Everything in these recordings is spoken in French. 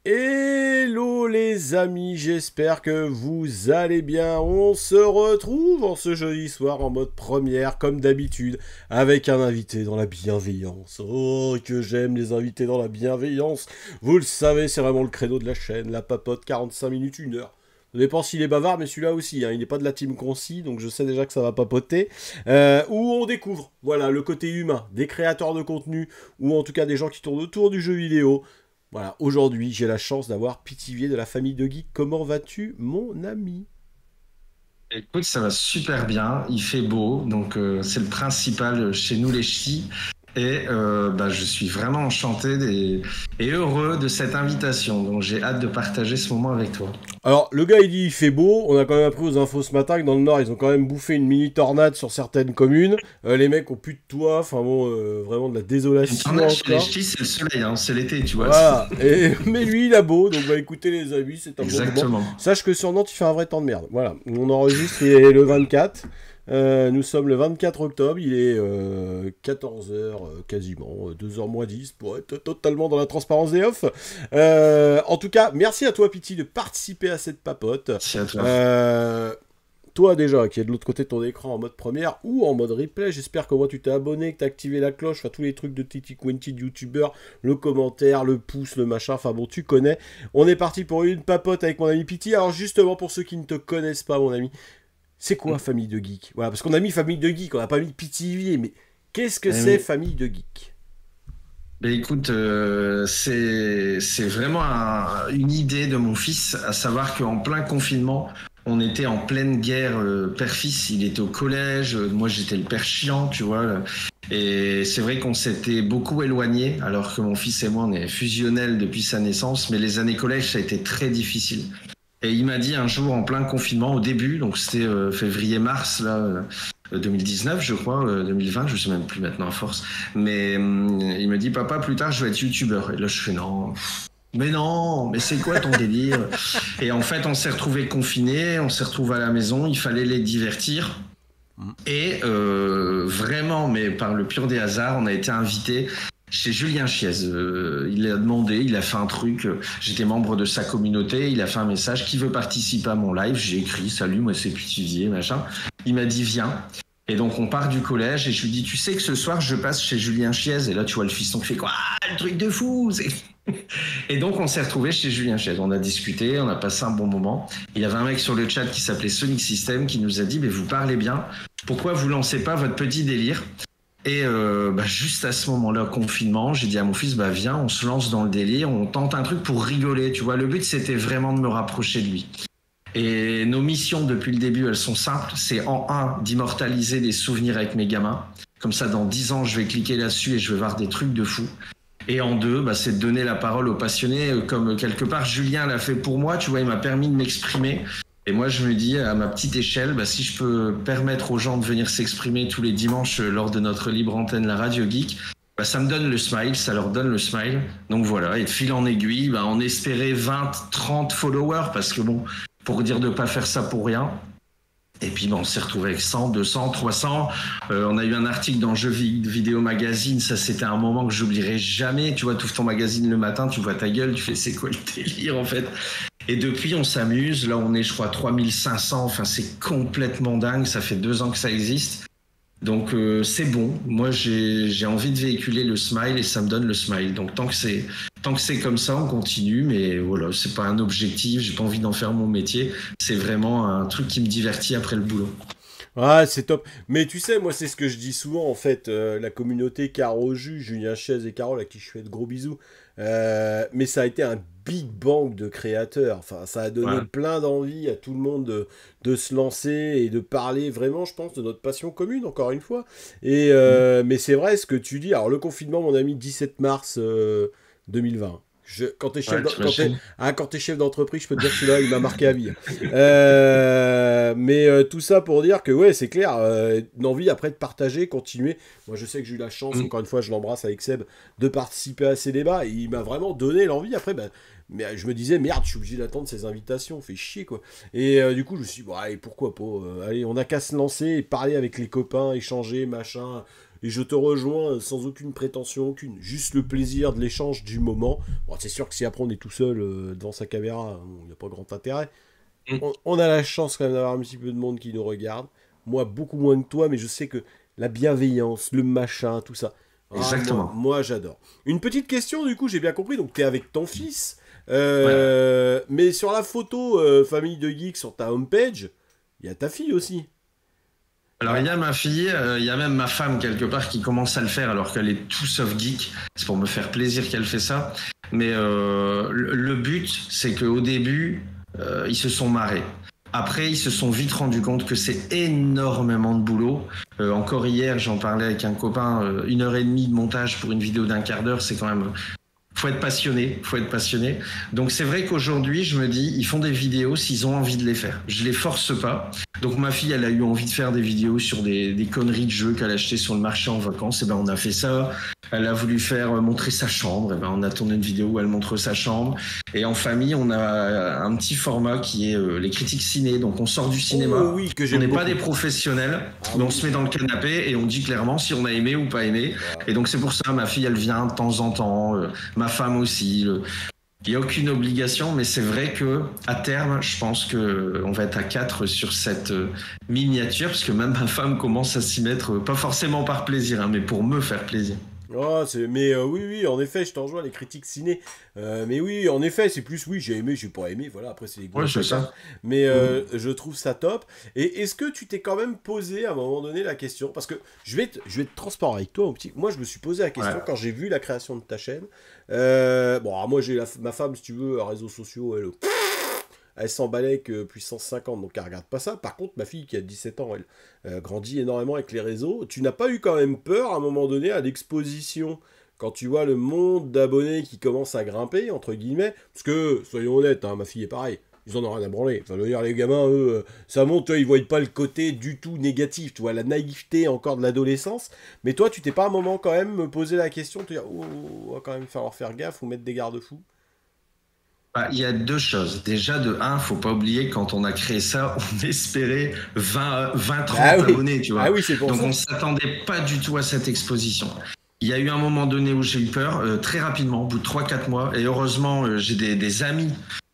Hello les amis, j'espère que vous allez bien. On se retrouve en ce jeudi soir en mode première comme d'habitude avec un invité dans la bienveillance. Oh que j'aime les invités dans la bienveillance. Vous le savez, c'est vraiment le credo de la chaîne, la papote 45 minutes, 1 heure. Ça dépend s'il est bavard, mais celui-là aussi, hein, il n'est pas de la team concis, donc je sais déjà que ça va papoter. Où on découvre, voilà, le côté humain des créateurs de contenu, ou en tout cas des gens qui tournent autour du jeu vidéo. Voilà, aujourd'hui, j'ai la chance d'avoir Pithiviers de la famille de Geek. Comment vas-tu, mon ami? Écoute, ça va super bien, il fait beau, donc c'est le principal chez nous les ch'tis. Et je suis vraiment enchanté et heureux de cette invitation, donc j'ai hâte de partager ce moment avec toi. Alors, le gars, il dit il fait beau. On a quand même appris aux infos ce matin que dans le Nord, ils ont quand même bouffé une mini tornade sur certaines communes. Les mecs ont plus de toit. Enfin bon, vraiment de la Une désolation tornade chez les encore. ch'tis, c'est le soleil, hein, c'est l'été, tu vois. Voilà. Mais lui, il a beau. Donc, bah écoutez, les amis, c'est un bon moment. Exactement. Sache que sur Nantes, il fait un vrai temps de merde. Voilà. On enregistre il est le 24. Nous sommes le 24 octobre, il est 14h quasiment, 2h moins 10 pour être totalement dans la transparence des off. En tout cas, merci à toi Pity de participer à cette papote. C'est à toi. Toi déjà, qui est de l'autre côté de ton écran en mode première ou en mode replay, j'espère qu'au moins tu t'es abonné, que t'as activé la cloche, enfin tous les trucs de Titi Quinty de youtubeur, le commentaire, le pouce, le machin, enfin bon tu connais. On est parti pour une papote avec mon ami Pity. Alors justement pour ceux qui ne te connaissent pas mon ami, c'est quoi Famille de Geek? Voilà, parce qu'on a mis Famille de Geek, on n'a pas mis Pithiviers, mais qu'est-ce que Eh c'est oui. Famille de Geek? Ben écoute, c'est vraiment une idée de mon fils, à savoir qu'en plein confinement, on était en pleine guerre père-fils. Il était au collège, moi j'étais le père chiant, tu vois. Et c'est vrai qu'on s'était beaucoup éloignés, alors que mon fils et moi on est fusionnels depuis sa naissance, mais les années collège ça a été très difficile. Et il m'a dit un jour en plein confinement, au début, donc c'était février-mars là. 2019, je crois, 2020, je sais même plus maintenant à force. Mais il me dit, papa, plus tard, je vais être youtubeur. Et là, je fais non, mais c'est quoi ton délire? Et en fait, on s'est retrouvés confinés, on s'est retrouvés à la maison, il fallait les divertir. Et vraiment, mais par le pur des hasards, on a été invités chez Julien Chiez. Il a demandé, il a fait un truc. J'étais membre de sa communauté, il a fait un message qui veut participer à mon live. J'ai écrit, salut, moi c'est Pithiviers, machin. Il m'a dit, viens. Et donc on part du collège et je lui dis, tu sais que ce soir je passe chez Julien Chiez. Et là tu vois le fiston qui fait quoi? Le truc de fou! Et donc on s'est retrouvés chez Julien Chiez. On a discuté, on a passé un bon moment. Il y avait un mec sur le chat qui s'appelait Sonic System qui nous a dit, mais vous parlez bien, pourquoi vous lancez pas votre petit délire? Et juste à ce moment-là, confinement, j'ai dit à mon fils, viens, on se lance dans le délire, on tente un truc pour rigoler, tu vois. Le but, c'était vraiment de me rapprocher de lui. Et nos missions, depuis le début, elles sont simples. C'est en un, d'immortaliser des souvenirs avec mes gamins. Comme ça, dans 10 ans, je vais cliquer là-dessus et je vais voir des trucs de fou. Et en deux, c'est de donner la parole aux passionnés, comme quelque part Julien l'a fait pour moi, tu vois, il m'a permis de m'exprimer. Et moi, je me dis, à ma petite échelle, si je peux permettre aux gens de venir s'exprimer tous les dimanches lors de notre libre antenne, la Radio Geek, ça me donne le smile, ça leur donne le smile. Donc voilà, et de fil en aiguille, on espérait 20, 30 followers, parce que bon, pour dire de pas faire ça pour rien. Et puis on s'est retrouvé avec 100, 200, 300. On a eu un article dans Jeux Vidéo Magazine, ça c'était un moment que j'oublierai jamais. Tu vois, tu ouvres ton magazine le matin, tu vois ta gueule, tu fais c'est quoi le délire en fait. Et depuis on s'amuse, là on est je crois 3500, enfin c'est complètement dingue, ça fait 2 ans que ça existe. Donc c'est bon, moi j'ai envie de véhiculer le smile et ça me donne le smile. Donc tant que c'est comme ça, on continue, mais voilà, c'est pas un objectif, j'ai pas envie d'en faire mon métier, c'est vraiment un truc qui me divertit après le boulot. Ah, c'est top. Mais tu sais, moi, c'est ce que je dis souvent, en fait, la communauté Caro Jus, Julien Chiez et Carole, à qui je fais de gros bisous. Mais ça a été un big bang de créateurs. Enfin, ça a donné Ouais. plein d'envie à tout le monde de se lancer et de parler vraiment, je pense, de notre passion commune, encore une fois. Mais c'est vrai ce que tu dis. Alors, le confinement, mon ami, 17 mars 2020. Quand t'es chef, Ouais, t'imagines. quand t'es chef d'entreprise, je peux te dire que celui-là, il m'a marqué à vie. Tout ça pour dire que ouais, c'est clair, une envie après de partager, continuer. Moi, je sais que j'ai eu la chance, Mm. encore une fois, je l'embrasse avec Seb, de participer à ces débats. Et il m'a vraiment donné l'envie. Après, mais je me disais merde, je suis obligé d'attendre ces invitations, fait chier quoi. Du coup, je me suis dit bon, allez, pourquoi pas. Allez, on a qu'à se lancer et parler avec les copains, échanger, machin. et je te rejoins sans aucune prétention, aucune. Juste le plaisir de l'échange du moment. Bon, c'est sûr que si après on est tout seul devant sa caméra, il n'y a pas grand intérêt. On a la chance quand même d'avoir un petit peu de monde qui nous regarde. Moi, beaucoup moins que toi, mais je sais que la bienveillance, le machin, tout ça. Exactement. Moi, j'adore. Une petite question, du coup, j'ai bien compris. Donc, t'es avec ton fils. Ouais. Mais sur la photo famille de geeks sur ta homepage, il y a ta fille aussi. Alors, il y a ma fille, il y a même ma femme quelque part qui commence à le faire alors qu'elle est tout sauf geek. C'est pour me faire plaisir qu'elle fait ça. Mais le but, c'est qu'au début, ils se sont marrés. Après, ils se sont vite rendus compte que c'est énormément de boulot. Encore hier, j'en parlais avec un copain, 1 heure et demie de montage pour une vidéo d'1 quart d'heure, c'est quand même... Faut être passionné, faut être passionné. Donc c'est vrai qu'aujourd'hui, je me dis, ils font des vidéos s'ils ont envie de les faire. Je les force pas. Donc ma fille, elle a eu envie de faire des vidéos sur des conneries de jeux qu'elle a achetées sur le marché en vacances. Et ben on a fait ça. Elle a voulu faire montrer sa chambre. Et ben on a tourné une vidéo où elle montre sa chambre. Et en famille, on a un petit format qui est les critiques ciné. Donc on sort du cinéma. Oh oui, que On j'aime n'est beaucoup. pas des professionnels, mais on se met dans le canapé et on dit clairement si on a aimé ou pas aimé. Et donc c'est pour ça, ma fille, elle vient de temps en temps. Ma femme aussi. Il n'y a aucune obligation, mais c'est vrai que à terme, je pense que on va être à 4 sur cette miniature, parce que même ma femme commence à s'y mettre, pas forcément par plaisir, hein, mais pour me faire plaisir. Oh, mais oui, oui, en effet, je t'en rejoins, les critiques ciné. Mais oui, en effet, c'est plus, oui, j'ai aimé, j'ai pas aimé, voilà, après c'est les goûts Ouais, de c'est chacun. ça. Mais Mm. je trouve ça top. Et est-ce que tu t'es quand même posé à un moment donné la question, parce que je vais être transparent avec toi, mon petit. Moi, je me suis posé la question Ouais. quand j'ai vu la création de ta chaîne. Bon, alors moi, j'ai ma femme, si tu veux, réseaux sociaux, elle s'emballait que puissance 50, donc elle regarde pas ça. Par contre, ma fille qui a 17 ans, elle grandit énormément avec les réseaux. Tu n'as pas eu quand même peur à un moment donné à l'exposition quand tu vois le monde d'abonnés qui commence à grimper, entre guillemets? Parce que, soyons honnêtes, hein, ma fille est pareille. Ils en ont rien à branler. Enfin, je veux dire, les gamins, eux, ça monte, tu vois, ils voient pas le côté du tout négatif, tu vois, la naïveté encore de l'adolescence. Mais toi, tu t'es pas à un moment quand même me poser la question, te dire, oh, va quand même falloir faire gaffe ou mettre des garde-fous? Bah, il y a deux choses. Déjà, de un, faut pas oublier, quand on a créé ça, on espérait 20 Ah 30 oui, abonnés, tu ah vois. oui, c'est pour Donc, ça. on s'attendait pas du tout à cette exposition. Il y a eu un moment donné où j'ai eu peur, très rapidement, au bout de 3 4 mois. Et heureusement, j'ai des amis,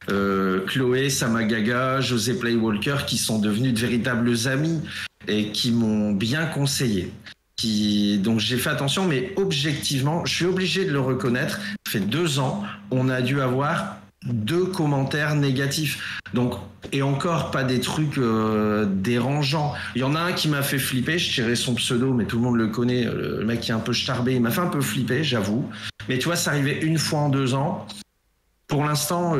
Chloé, Samagaga, José Playwalker, qui sont devenus de véritables amis et qui m'ont bien conseillé. Donc j'ai fait attention, mais objectivement, je suis obligé de le reconnaître. Ça fait 2 ans, on a dû avoir 2 commentaires négatifs. Donc, et encore pas des trucs dérangeants. Il y en a un qui m'a fait flipper, je tirais son pseudo, mais tout le monde le connaît, le mec qui est un peu starbé, il m'a fait un peu flipper, j'avoue. Mais tu vois, ça arrivait une fois en 2 ans. Pour l'instant,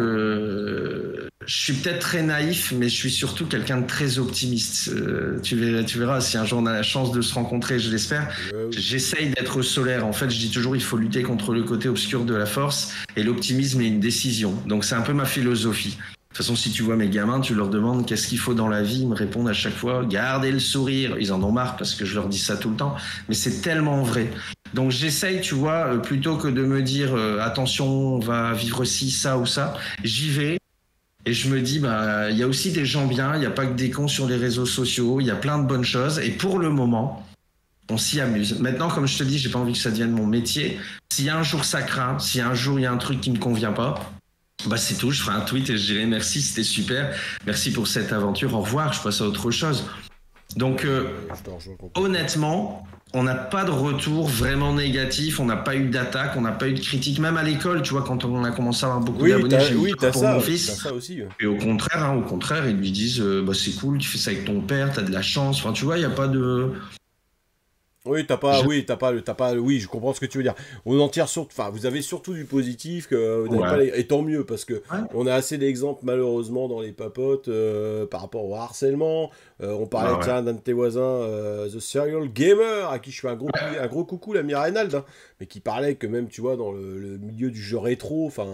je suis peut-être très naïf, mais je suis surtout quelqu'un de très optimiste. Tu verras, si un jour on a la chance de se rencontrer, je l'espère. Oui. J'essaye d'être solaire. En fait, je dis toujours, il faut lutter contre le côté obscur de la force, et l'optimisme est une décision. Donc c'est un peu ma philosophie. De toute façon, si tu vois mes gamins, tu leur demandes qu'est-ce qu'il faut dans la vie, ils me répondent à chaque fois, gardez le sourire. Ils en ont marre parce que je leur dis ça tout le temps, mais c'est tellement vrai. Donc j'essaye, tu vois, plutôt que de me dire attention, on va vivre ci, ça ou ça, j'y vais et je me dis bah il y a aussi des gens bien, il n'y a pas que des cons sur les réseaux sociaux, il y a plein de bonnes choses et pour le moment, on s'y amuse. Maintenant, comme je te dis, j'ai pas envie que ça devienne mon métier. Si un jour ça craint, si un jour il y a un truc qui me convient pas, bah c'est tout, je ferai un tweet et je dirai merci, c'était super, merci pour cette aventure, au revoir, je passe à autre chose. Donc Je te rejoins complètement. honnêtement, on n'a pas de retour vraiment négatif, on n'a pas eu d'attaque, on n'a pas eu de critique, même à l'école, tu vois, quand on a commencé à avoir beaucoup Oui, d'abonnés, j'ai eu oui, peur pour mon t'as fils. ça aussi. Et au contraire, ils lui disent, bah c'est cool, tu fais ça avec ton père, t'as de la chance. Enfin, tu vois, il n'y a pas de. Oui, Je- oui, je comprends ce que tu veux dire. On en tire surtout, enfin, vous avez surtout du positif que vous n'avez pas Ouais. et tant mieux parce que Ouais. on a assez d'exemples malheureusement dans les papotes par rapport au harcèlement. On parlait Bah ouais. tiens d'un de tes voisins, The Serial Gamer, à qui je fais un gros coucou, l'ami Reynald, hein, mais qui parlait que même tu vois dans le milieu du jeu rétro, enfin.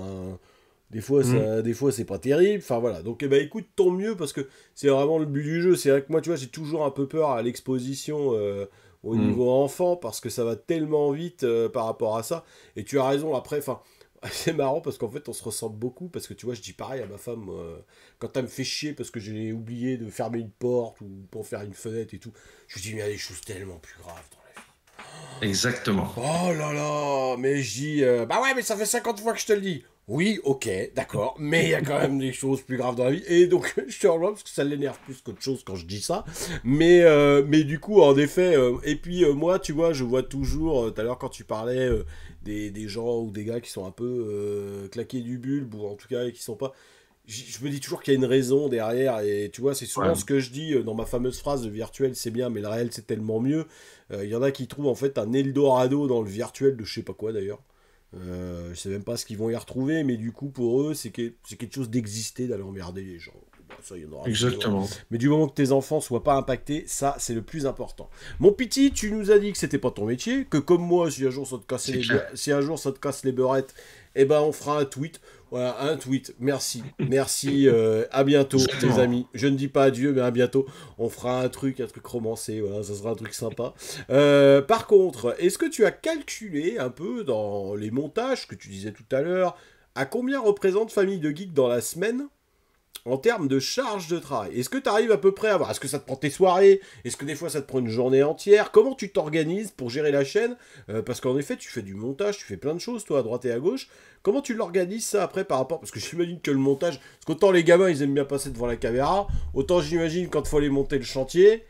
Mm. Des fois c'est pas terrible. Enfin voilà. Donc eh ben écoute, tant mieux parce que c'est vraiment le but du jeu. C'est vrai que moi, tu vois, j'ai toujours un peu peur à l'exposition au Mm. niveau enfant parce que ça va tellement vite par rapport à ça. Et tu as raison. Après, enfin, c'est marrant parce qu'en fait, on se ressemble beaucoup parce que tu vois, je dis pareil à ma femme quand elle me fait chier parce que j'ai oublié de fermer une porte ou pour faire une fenêtre et tout. Je lui dis mais il y a des choses tellement plus graves dans la vie. Exactement. Oh là là, mais je dis, bah ouais, mais ça fait 50 fois que je te le dis. Oui, ok, d'accord, mais il y a quand même des choses plus graves dans la vie. Et donc, je te rejoins parce que ça l'énerve plus qu'autre chose quand je dis ça. Mais du coup, en effet, et puis moi, tu vois, je vois toujours, tout à l'heure quand tu parlais des gens ou des gars qui sont un peu claqués du bulbe, ou en tout cas qui sont pas. Je me dis toujours qu'il y a une raison derrière, et tu vois, c'est souvent Ouais. ce que je dis dans ma fameuse phrase: le virtuel c'est bien, mais le réel c'est tellement mieux. Il y en a qui trouvent en fait un Eldorado dans le virtuel de je sais pas quoi d'ailleurs. Je sais même pas ce qu'ils vont y retrouver, mais du coup pour eux c'est quelque chose d'exister, d'aller emmerder les gens. Bon, ça, il y en aura toujours. Exactement. Mais du moment que tes enfants soient pas impactés, ça c'est le plus important. Mon petit, tu nous as dit que c'était pas ton métier, que comme moi, si un jour ça te casse C'est clair. si un jour ça te casse les beurrettes, eh ben on fera un tweet. Voilà, un tweet. Merci. Merci. À bientôt, les Exactement. amis. Je ne dis pas adieu, mais à bientôt. On fera un truc romancé. Voilà, ça sera un truc sympa. Par contre, est-ce que tu as calculé un peu dans les montages que tu disais tout à l'heure, à combien représente Famille de Geek dans la semaine en termes de charge de travail? Est-ce que tu arrives à peu près à voir? Est-ce que ça te prend tes soirées? Est-ce que des fois ça te prend une journée entière? Comment tu t'organises pour gérer la chaîne? Parce qu'en effet, tu fais du montage, tu fais plein de choses, toi, à droite et à gauche. Comment tu l'organises ça après par rapport... Parce que j'imagine que le montage... Parce qu'autant les gamins, ils aiment bien passer devant la caméra, autant j'imagine quand il faut aller monter le chantier...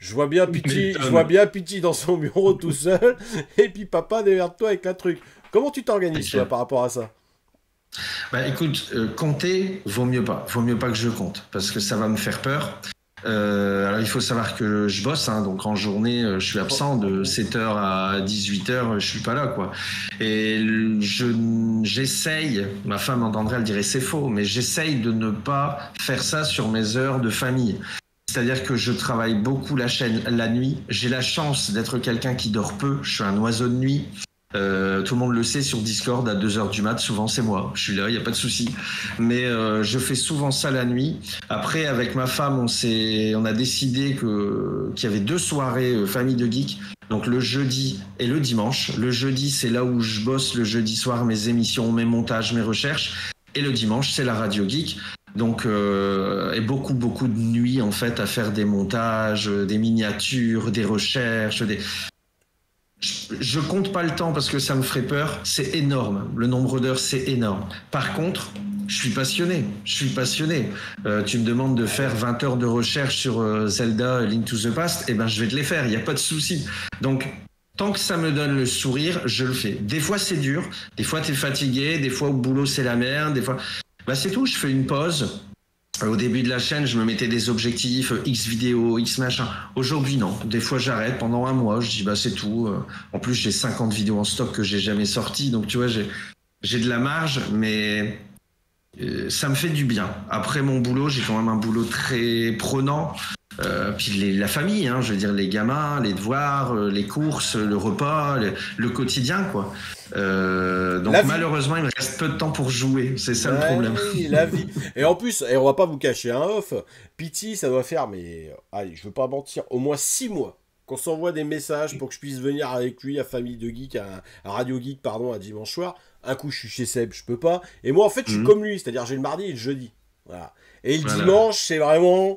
Je vois M'étonne. bien Pity dans son bureau tout seul, et puis papa, démerde-toi avec un truc. Comment tu C'est t'organises, toi, clair. par rapport à ça? Bah écoute, compter, vaut mieux pas. Vaut mieux pas que je compte, parce que ça va me faire peur. Alors il faut savoir que je bosse, hein, donc en journée, je suis absent de 7h à 18h, je suis pas là, quoi. Et j'essaye, ma femme entendrait, elle dirait c'est faux, mais j'essaye de ne pas faire ça sur mes heures de famille. C'est-à-dire que je travaille beaucoup la chaîne la nuit. J'ai la chance d'être quelqu'un qui dort peu. Je suis un oiseau de nuit. Tout le monde le sait sur Discord à 2h du mat, souvent c'est moi. Je suis là, il n'y a pas de souci. Mais je fais souvent ça la nuit. Après, avec ma femme, on a décidé qu'il y avait 2 soirées famille de geeks. Donc le jeudi et le dimanche. Le jeudi, c'est là où je bosse le jeudi soir, mes émissions, mes montages, mes recherches. Et le dimanche, c'est la radio geek. Donc, et beaucoup de nuits en fait à faire des montages, des miniatures, des recherches. Je compte pas le temps parce que ça me ferait peur. C'est énorme. Le nombre d'heures, c'est énorme. Par contre, je suis passionné. Je suis passionné. Tu me demandes de faire 20 heures de recherche sur Zelda Link to the Past, eh ben je vais te les faire. Il n'y a pas de souci. Donc tant que ça me donne le sourire, je le fais. Des fois c'est dur. Des fois t'es fatigué. Des fois au boulot c'est la merde. Des fois, bah c'est tout. Je fais une pause. Au début de la chaîne, je me mettais des objectifs, X vidéos, X machin. Aujourd'hui, non. Des fois, j'arrête pendant un mois. Je dis, bah, c'est tout. En plus, j'ai 50 vidéos en stock que j'ai jamais sorties. Donc, tu vois, j'ai de la marge, mais ça me fait du bien. Après mon boulot, j'ai quand même un boulot très prenant. Puis la famille, hein, je veux dire, les gamins, les devoirs, les courses, le repas, le quotidien, quoi. La Donc, vie. malheureusement, il me reste peu de temps pour jouer. C'est ça le problème. Ouais, la vie. Et en plus, et on va pas vous cacher un off, Pity, ça doit faire, mais allez, je veux pas mentir, au moins 6 mois qu'on s'envoie des messages pour que je puisse venir avec lui à Famille de Geek, à Radio Geek, pardon, à dimanche soir. Un coup, je suis chez Seb, je peux pas. Et moi, en fait, je suis Mhm. comme lui, c'est-à-dire j'ai le mardi et le jeudi. Voilà. Et le Voilà. dimanche, c'est vraiment.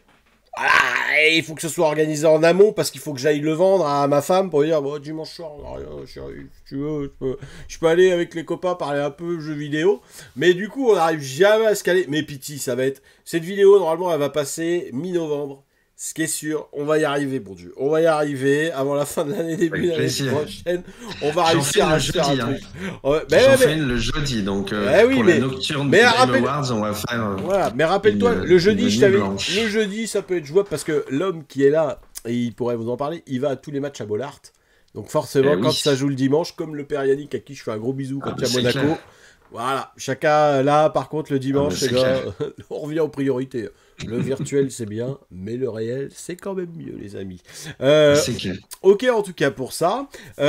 Ah, et il faut que ce soit organisé en amont parce qu'il faut que j'aille le vendre à ma femme pour dire bon, dimanche soir, chérie, si tu veux, je peux aller avec les copains parler un peu jeux vidéo. Mais du coup, on n'arrive jamais à se caler. Mais pitié, ça va être. Cette vidéo, normalement, elle va passer mi-novembre. Ce qui est sûr, on va y arriver, bon Dieu. On va y arriver avant la fin de l'année, début de Avec l'année plaisir. prochaine. On va J'en fais réussir une à le se faire un jeudi, hein. truc. Ouais, J'en mais, fais une le jeudi, donc oui, pour la nocturne mais des Game rappelle, Awards, on va faire voilà, mais rappelle-toi, le une jeudi, nuit blanche. le jeudi, ça peut être jouable parce que l'homme qui est là, et il pourrait vous en parler, il va à tous les matchs à Bollard. Donc Eh forcément, quand oui, ça joue le dimanche, comme le père Yannick à qui je fais un gros bisou ah, quand il bah, y a c'est Monaco, clair. voilà, chacun là, par contre, le Ah, bah, dimanche, les c'est gars, clair. on revient aux priorités. Le virtuel, c'est bien, mais le réel, c'est quand même mieux, les amis. Ah, Euh, c'est clair. ok, en tout cas pour ça.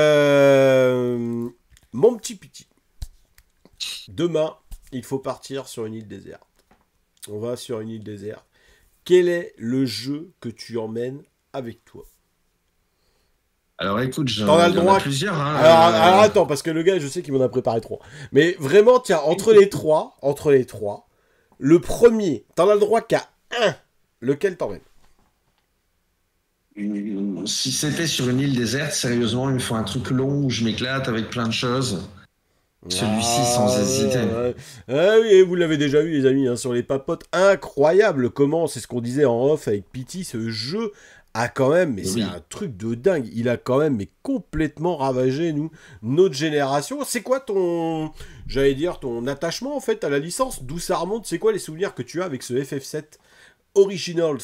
Mon petit petit, demain, il faut partir sur une île déserte. On va sur une île déserte. Quel est le jeu que tu emmènes avec toi? Alors écoute, T'en as le il y en a droit. plusieurs, hein. Alors attends, parce que le gars, je sais qu'il m'en a préparé trois. Mais vraiment, tiens, entre les trois, le premier, t'en as le droit qu'à un. Lequel t'emmènes? Si c'était sur une île déserte, sérieusement, il me faut un truc long où je m'éclate avec plein de choses. Celui-ci, sans Ah, hésiter. ouais. Ah oui, et vous l'avez déjà vu, les amis, hein, sur les papotes. Incroyable comment, c'est ce qu'on disait en off avec Pity, ce jeu a quand même, mais c'est Oui. un truc de dingue. Il a quand même, mais complètement ravagé, nous, notre génération. C'est quoi ton, j'allais dire, ton attachement, en fait, à la licence? D'où ça remonte? C'est quoi les souvenirs que tu as avec ce FF7 Originals?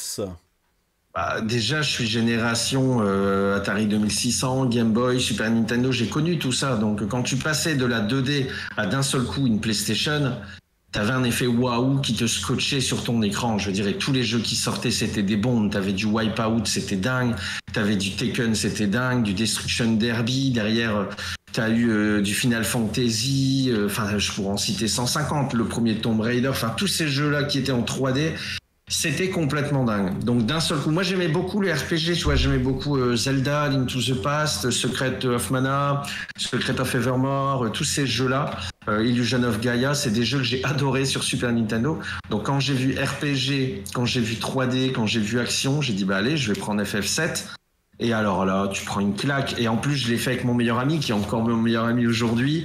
Bah, déjà, je suis génération Atari 2600, Game Boy, Super Nintendo, j'ai connu tout ça. Donc, quand tu passais de la 2D à d'un seul coup une PlayStation, t'avais un effet waouh qui te scotchait sur ton écran. Je dirais, tous les jeux qui sortaient, c'était des bombes. T'avais du Wipeout, c'était dingue. T'avais du Tekken, c'était dingue. Du Destruction Derby. Derrière, t'as eu du Final Fantasy. Enfin, je pourrais en citer 150. Le premier Tomb Raider. Enfin, tous ces jeux-là qui étaient en 3D. C'était complètement dingue. Donc d'un seul coup, moi j'aimais beaucoup les RPG, tu vois, j'aimais beaucoup Zelda, Link to the Past, Secret of Mana, Secret of Evermore, tous ces jeux-là, Illusion of Gaia, c'est des jeux que j'ai adorés sur Super Nintendo. Donc quand j'ai vu RPG, quand j'ai vu 3D, quand j'ai vu action, j'ai dit bah allez, je vais prendre FF7. Et alors là, tu prends une claque. Et en plus, je l'ai fait avec mon meilleur ami, qui est encore mon meilleur ami aujourd'hui.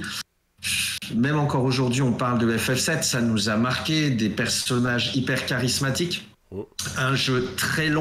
Même encore aujourd'hui, on parle de FF7, ça nous a marqué des personnages hyper charismatiques. Un jeu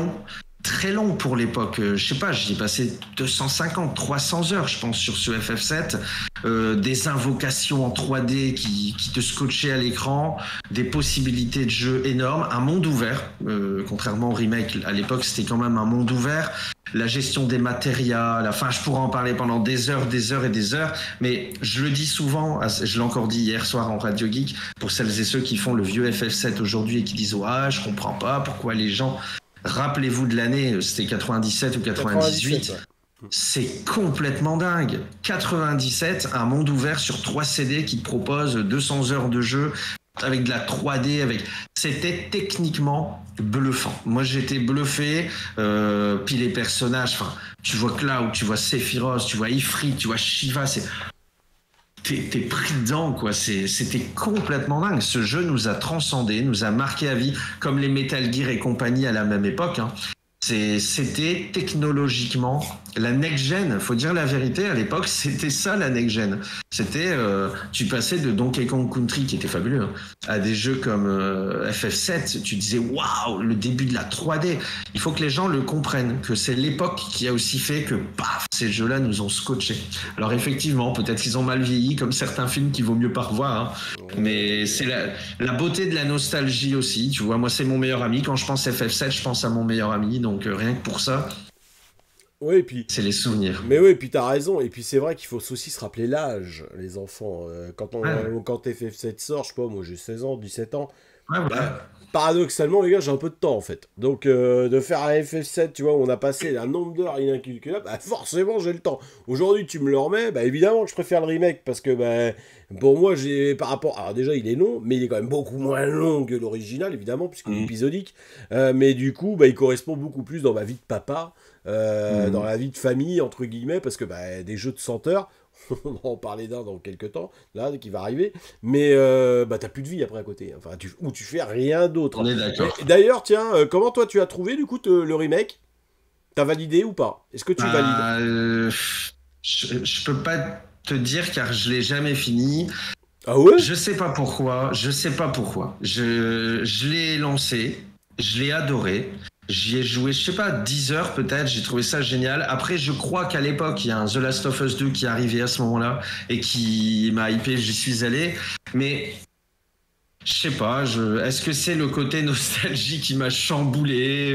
très long pour l'époque. Je sais pas, j'y ai passé 250, 300 heures, je pense, sur ce FF7. Des invocations en 3D qui te scotchaient à l'écran, des possibilités de jeu énormes, un monde ouvert. Contrairement au remake, à l'époque, c'était quand même un monde ouvert. La gestion des matériels, enfin, je pourrais en parler pendant des heures et des heures, mais je le dis souvent, je l'ai encore dit hier soir en Radio Geek, pour celles et ceux qui font le vieux FF7 aujourd'hui et qui disent ouais, je comprends pas pourquoi les gens. Rappelez-vous de l'année, c'était 97 ou 98. 97, ouais. C'est complètement dingue. 97, un monde ouvert sur 3 CD qui te propose 200 heures de jeu avec de la 3D, c'était techniquement bluffant. Moi, j'étais bluffé. Puis les personnages, enfin, tu vois Cloud, tu vois Sephiroth, tu vois Ifrit, tu vois Shiva, t'es pris dedans, quoi. C'était complètement dingue. Ce jeu nous a transcendés, nous a marqué à vie, comme les Metal Gear et compagnie à la même époque, hein. C'était technologiquement la next-gen. Faut dire la vérité, à l'époque, c'était ça la next-gen. C'était, tu passais de Donkey Kong Country, qui était fabuleux, hein, à des jeux comme FF7. Tu disais, waouh, le début de la 3D. Il faut que les gens le comprennent, que c'est l'époque qui a aussi fait que, paf, ces jeux-là nous ont scotché. Alors effectivement, peut-être qu'ils ont mal vieilli, comme certains films qu'il vaut mieux pas revoir, hein. Mais c'est la beauté de la nostalgie aussi. Tu vois, moi, c'est mon meilleur ami. Quand je pense FF7, je pense à mon meilleur ami. Donc rien que pour ça, Ouais, et puis. c'est les souvenirs. Mais oui, et puis t'as raison, et puis c'est vrai qu'il faut aussi se rappeler l'âge, les enfants. Ouais, Quand FF7 sort, je sais pas, moi j'ai 16 ans, 17 ans, ouais, bah, voilà. paradoxalement, les gars, j'ai un peu de temps en fait. Donc, de faire un FF7, tu vois, où on a passé un nombre d'heures incalculable, bah, forcément, j'ai le temps. Aujourd'hui, tu me le remets, bah, évidemment que je préfère le remake, parce que, bah, pour moi, j'ai, par rapport. Alors, déjà, il est long, mais il est quand même beaucoup moins long que l'original, évidemment, puisqu'il est Mmh. épisodique. Mais du coup, bah, il correspond beaucoup plus dans ma vie de papa, dans Mmh. la vie de famille, entre guillemets, parce que, bah, des jeux de 100 heures. On va en parler d'un dans quelques temps, là, qui va arriver. Mais bah, t'as plus de vie après à côté. Enfin, ou tu fais rien d'autre. On est Et d'accord. d'ailleurs, tiens, comment toi tu as trouvé du coup le remake? T'as validé ou pas? Est-ce que tu valides? Bah, je peux pas te dire car je l'ai jamais fini. Ah ouais? Je sais pas pourquoi. Je sais pas pourquoi. Je l'ai lancé. Je l'ai adoré. J'y ai joué, je sais pas, 10 heures peut-être. J'ai trouvé ça génial. Après, je crois qu'à l'époque, il y a un The Last of Us 2 qui est arrivé à ce moment-là et qui m'a hypé. J'y suis allé. Mais je sais pas. Est-ce que c'est le côté nostalgie qui m'a chamboulé?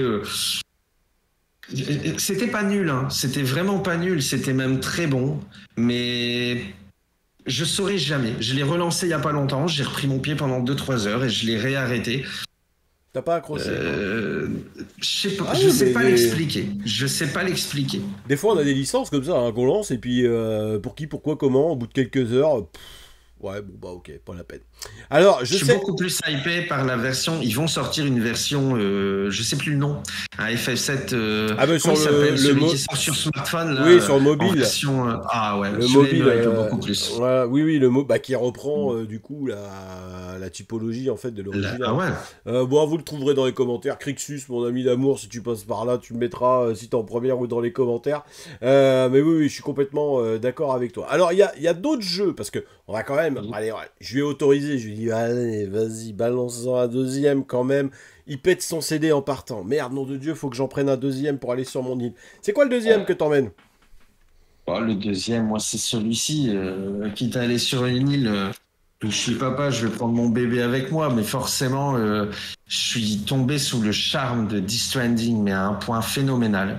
C'était pas nul, hein. C'était vraiment pas nul. C'était même très bon. Mais je saurais jamais. Je l'ai relancé il y a pas longtemps. J'ai repris mon pied pendant 2 3 heures et je l'ai réarrêté. T'as pas accroché, quoi. Euh, Ah je ouais, sais mais pas l'expliquer. Je sais pas l'expliquer. des fois on a des licences comme ça, hein, qu'on lance et puis pour qui, pourquoi, comment, au bout de quelques heures, Ouais, bon bah ok, pas la peine. Alors, Je suis beaucoup plus hypé par la version. Ils vont sortir une version, je sais plus le nom, un FF7. Ah bah Comment sur il s'appelle celui qui le sort sur smartphone là, oui, sur le en mobile. version. Ah ouais, Le celui-là il mobile, me hype beaucoup plus. voilà, oui, bah, qui reprend du coup la typologie en fait de l'original. Ah ouais. Bon, vous le trouverez dans les commentaires. Crixus, mon ami d'amour, si tu passes par là, tu me mettras si t'es en première ou dans les commentaires. Mais oui, je suis complètement d'accord avec toi. Alors, il y a d'autres jeux, parce que on va quand même. Allez, ouais, je lui ai autorisé, je lui ai dit, allez, vas-y, balance-en un deuxième quand même. Il pète son CD en partant. Merde, nom de Dieu, faut que j'en prenne un deuxième pour aller sur mon île. C'est quoi le deuxième que t'emmènes? Oh, le deuxième, moi, c'est celui-ci. Quitte à aller sur une île, je suis papa, je vais prendre mon bébé avec moi, mais forcément, je suis tombé sous le charme de Death Stranding, mais à un point phénoménal.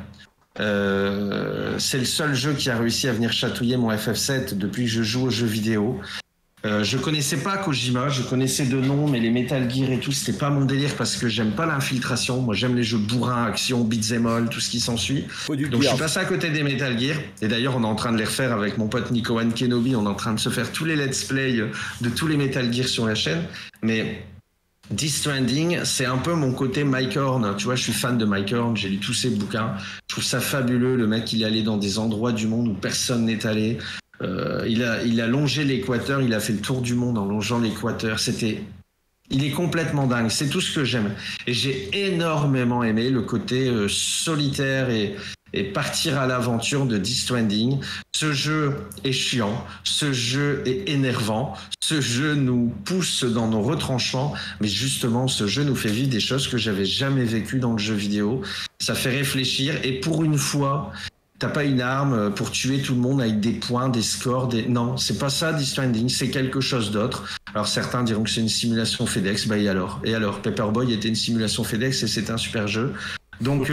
C'est le seul jeu qui a réussi à venir chatouiller mon FF7 depuis que je joue aux jeux vidéo. Je connaissais pas Kojima, je connaissais de nom, mais les Metal Gear et tout, c'était pas mon délire parce que j'aime pas l'infiltration. Moi, j'aime les jeux bourrins, action, beat'em all, tout ce qui s'ensuit. Donc, je suis passé à côté des Metal Gear. Et d'ailleurs, on est en train de les refaire avec mon pote Nico One Kenobi. On est en train de se faire tous les let's play de tous les Metal Gear sur la chaîne. Mais Death Stranding, c'est un peu mon côté Mike Horn. Tu vois, je suis fan de Mike Horn, j'ai lu tous ses bouquins. Je trouve ça fabuleux. Le mec, il est allé dans des endroits du monde où personne n'est allé. Il a longé l'équateur, il a fait le tour du monde en longeant l'équateur. Il est complètement dingue. C'est tout ce que j'aime. Et j'ai énormément aimé le côté solitaire et partir à l'aventure de Death Stranding. Ce jeu est chiant, ce jeu est énervant, ce jeu nous pousse dans nos retranchements, mais justement, ce jeu nous fait vivre des choses que j'avais jamais vécues dans le jeu vidéo. Ça fait réfléchir et pour une fois, t'as pas une arme pour tuer tout le monde avec des points, des scores, Non, c'est pas ça, Death Stranding, c'est quelque chose d'autre. Alors certains diront que c'est une simulation FedEx, bah et alors Paperboy était une simulation FedEx et c'est un super jeu. Donc,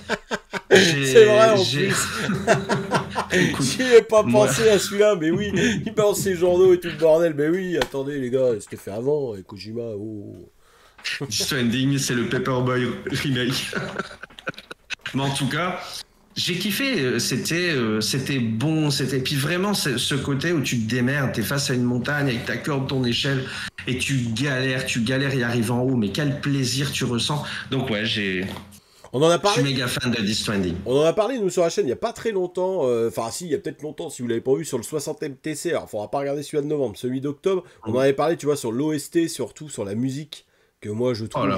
c'est vrai en plus. J'y ai pas pensé à celui-là, mais oui, il balance ses journaux et tout le bordel. Mais oui, attendez les gars, c'était fait avant, avec Kojima. Oh. Death Stranding, c'est le Paperboy remake. Mais en tout cas, j'ai kiffé, c'était bon, puis vraiment ce côté où tu te démerdes, t'es face à une montagne avec ta corde, ton échelle, et tu galères y arriver en haut, mais quel plaisir tu ressens. Donc ouais, on en a parlé. Je suis méga fan de Death Stranding. On en a parlé, nous, sur la chaîne, il n'y a pas très longtemps. Enfin, si, il y a peut-être longtemps, si vous l'avez pas vu, sur le 60 MTC. Alors, il faudra pas regarder celui de novembre, celui d'octobre. On en avait parlé, tu vois, sur l'OST, surtout sur la musique, que moi, je trouve...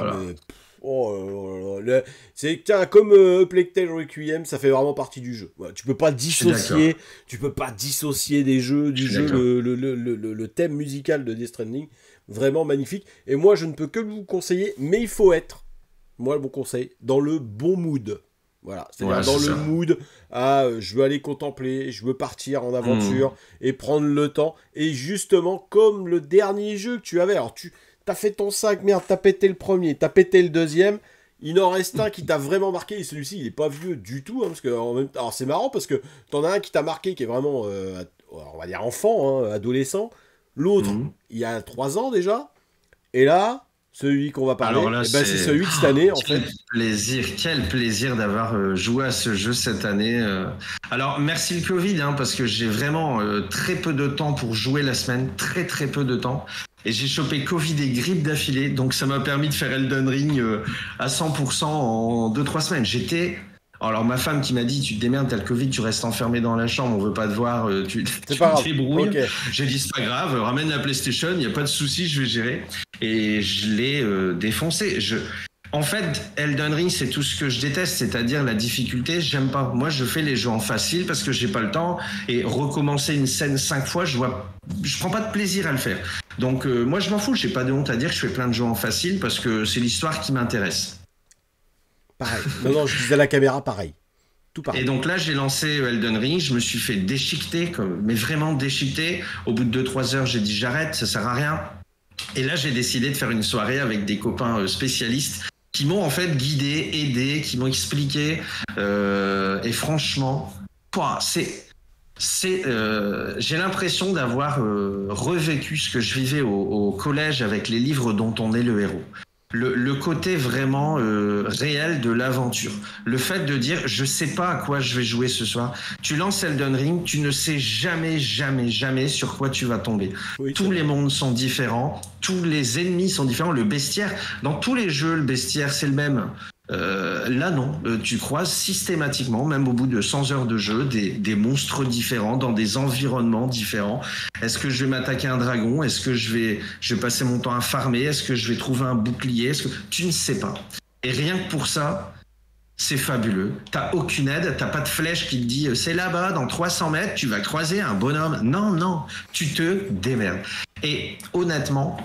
c'est comme Plectel Requiem, ça fait vraiment partie du jeu. Voilà, tu peux pas dissocier des jeux du jeu le thème musical de Death Stranding, vraiment magnifique. Et moi je ne peux que vous conseiller, mais il faut être, moi mon conseil, dans le bon mood. Voilà, c'est-à-dire dans le mood je veux aller contempler, je veux partir en aventure et prendre le temps. Et justement, comme le dernier jeu que tu avais, alors t'as fait ton sac, merde, t'as pété le premier, t'as pété le deuxième, il en reste un qui t'a vraiment marqué, et celui-ci, il est pas vieux du tout, hein, parce que, alors c'est marrant, parce que t'en as un qui t'a marqué, qui est vraiment, on va dire enfant, hein, adolescent, l'autre, il y a 3 ans déjà, et là, celui qu'on va parler, c'est celui de cette année, en fait. Quel plaisir d'avoir joué à ce jeu cette année. Alors, merci le Covid, hein, parce que j'ai vraiment très peu de temps pour jouer la semaine, très très peu de temps. Et j'ai chopé Covid et grippe d'affilée, donc ça m'a permis de faire Elden Ring à 100% en 2-3 semaines. Alors ma femme qui m'a dit, tu te démerdes, t'as le Covid, tu restes enfermé dans la chambre, on veut pas te voir, tu te débrouilles. Okay. J'ai dit, c'est pas grave, ramène la PlayStation, il n'y a pas de souci, je vais gérer. Et je l'ai défoncé. En fait, Elden Ring, c'est tout ce que je déteste, c'est-à-dire la difficulté, j'aime pas. Moi, je fais les jeux en facile parce que j'ai pas le temps, et recommencer une scène 5 fois, je prends pas de plaisir à le faire. Donc moi, je m'en fous, j'ai pas de honte à dire que je fais plein de jeux en facile parce que c'est l'histoire qui m'intéresse. Pareil. Non, je disais à la caméra, pareil. Tout pareil. Et donc là, j'ai lancé Elden Ring, je me suis fait déchiqueter, mais vraiment déchiqueter. Au bout de 2-3 heures, j'ai dit j'arrête, ça sert à rien. Et là, j'ai décidé de faire une soirée avec des copains spécialistes qui m'ont en fait guidé, aidé, qui m'ont expliqué. Et franchement, j'ai l'impression d'avoir revécu ce que je vivais au collège avec les livres dont on est le héros. le côté vraiment réel de l'aventure. Le fait de dire, je sais pas à quoi je vais jouer ce soir. Tu lances Elden Ring, tu ne sais jamais, jamais, jamais sur quoi tu vas tomber. Oui, Tous les mondes sont différents, tous les ennemis sont différents. Le bestiaire, dans tous les jeux, le bestiaire, c'est le même. Là non, tu croises systématiquement, même au bout de 100 heures de jeu, des monstres différents, dans des environnements différents. Est-ce que je vais m'attaquer à un dragon? Est-ce que je vais passer mon temps à farmer? Est-ce que je vais trouver un bouclier? Tu ne sais pas. Et rien que pour ça, c'est fabuleux. T'as aucune aide, t'as pas de flèche qui te dit c'est là-bas, dans 300 mètres, tu vas croiser un bonhomme. Non, non, tu te démerdes. Et honnêtement,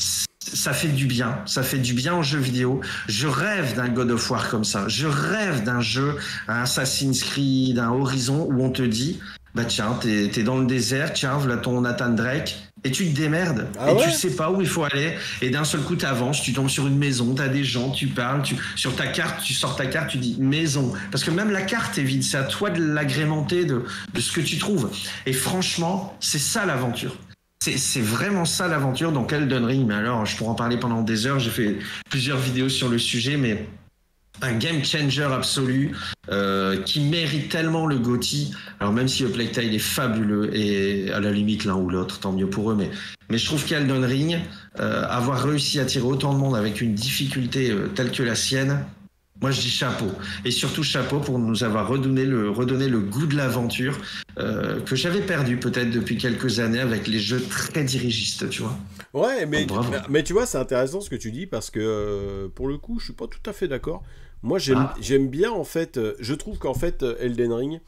ça fait du bien. Ça fait du bien aux jeux vidéo. Je rêve d'un God of War comme ça. Je rêve d'un jeu, un Assassin's Creed, un Horizon où on te dit, bah tiens, t'es dans le désert, tiens, voilà ton Nathan Drake. Et tu te démerdes. Ah et ouais, tu sais pas où il faut aller. Et d'un seul coup, t'avances, tu tombes sur une maison, t'as des gens, tu parles, sur ta carte, tu sors ta carte, tu dis maison. Parce que même la carte est vide. C'est à toi de l'agrémenter de ce que tu trouves. Et franchement, c'est ça l'aventure. C'est vraiment ça l'aventure. Donc Elden Ring, mais alors je pourrais en parler pendant des heures, j'ai fait plusieurs vidéos sur le sujet, mais un game changer absolu qui mérite tellement le GOTY. Alors même si le Plague Tale est fabuleux et à la limite l'un ou l'autre, tant mieux pour eux, mais je trouve qu'Elden Ring, avoir réussi à tirer autant de monde avec une difficulté telle que la sienne, moi je dis chapeau. Et surtout chapeau pour nous avoir redonné le goût de l'aventure que j'avais perdu peut-être depuis quelques années avec les jeux très dirigistes, tu vois. ouais, mais, Donc, bravo. mais tu vois, c'est intéressant ce que tu dis parce que pour le coup, je suis pas tout à fait d'accord. Moi, Ah. j'aime bien en fait. Je trouve qu'en fait, Elden Ring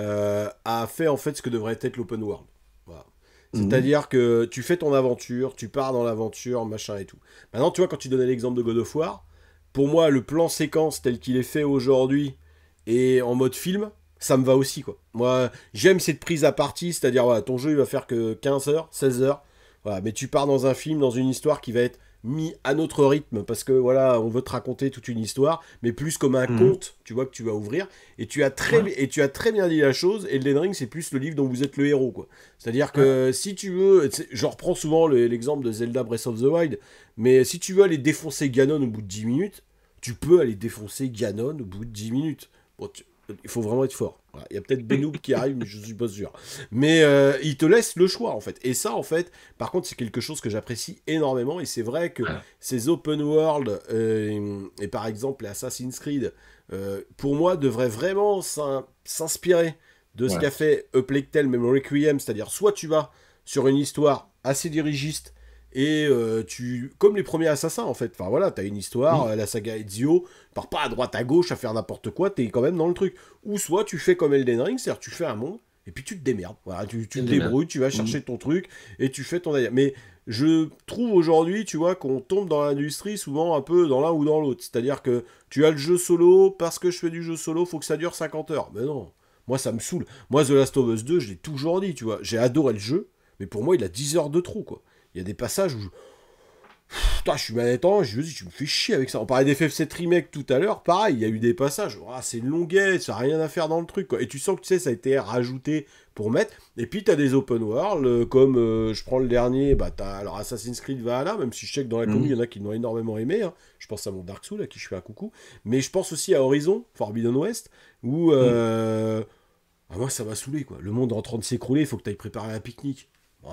a fait en fait ce que devrait être l'open world. Voilà. Mhm. C'est-à-dire que tu fais ton aventure, tu pars dans l'aventure, machin et tout. Maintenant, tu vois, quand tu donnais l'exemple de God of War, pour moi, le plan séquence tel qu'il est fait aujourd'hui et en mode film, ça me va aussi, quoi. Moi, j'aime cette prise à partie, c'est-à-dire, voilà, ton jeu, il va faire que 15 heures, 16 heures, voilà, mais tu pars dans un film, dans une histoire qui va être mis à notre rythme, parce que, voilà, on veut te raconter toute une histoire, mais plus comme un Mhm. conte, tu vois, que tu vas ouvrir, Ouais. et tu as très bien dit la chose, Elden Ring, c'est plus le livre dont vous êtes le héros, quoi. C'est-à-dire Ouais. que, si tu veux, je reprends souvent l'exemple de Zelda Breath of the Wild, mais si tu veux aller défoncer Ganon au bout de 10 minutes, tu peux aller défoncer Ganon au bout de 10 minutes. Bon, il faut vraiment être fort. Voilà. Il y a peut-être Benoub qui arrive, mais je suis pas sûr. Mais il te laisse le choix, en fait. Et ça, en fait, par contre, c'est quelque chose que j'apprécie énormément. Et c'est vrai que Ouais. ces open world, et par exemple les Assassin's Creed, pour moi, devraient vraiment s'inspirer de ce Ouais. qu'a fait A Plague Tale, même Requiem. C'est-à-dire, soit tu vas sur une histoire assez dirigiste, et comme les premiers assassins en fait, enfin voilà, t'as une histoire, Oui. la saga Ezio, pars pas à droite à gauche à faire n'importe quoi, t'es quand même dans le truc. Ou soit tu fais comme Elden Ring, c'est-à-dire tu fais un monde, et puis tu te démerdes, voilà, tu C'est te des merdes. débrouilles, tu vas Mhm. chercher ton truc, et tu fais ton ailleurs. Mais je trouve aujourd'hui, tu vois, qu'on tombe dans l'industrie souvent un peu dans l'un ou dans l'autre. C'est-à-dire que tu as le jeu solo, parce que je fais du jeu solo, faut que ça dure 50 heures. Mais non, moi ça me saoule. Moi The Last of Us 2, je l'ai toujours dit, tu vois, j'ai adoré le jeu, mais pour moi il a 10 heures de trop, quoi. Il y a des passages où putain, je suis manettant, je me dis, tu me fais chier avec ça. On parlait d'FF7 Remake tout à l'heure, pareil, il y a eu des passages, oh, c'est une longuette, ça n'a rien à faire dans le truc, quoi. Et tu sens que tu sais, ça a été rajouté pour mettre. Et puis t'as des open world, comme je prends le dernier, bah t'as alors Assassin's Creed Valhalla, même si je sais que dans la commune, il y Mhm. en a qui l'ont énormément aimé, hein. Je pense à mon Dark Souls, à qui je fais un coucou. Mais je pense aussi à Horizon, Forbidden West, où Mhm. ah, moi ça m'a saoulé, quoi. Le monde est en train de s'écrouler, il faut que t'ailles préparer un pique-nique.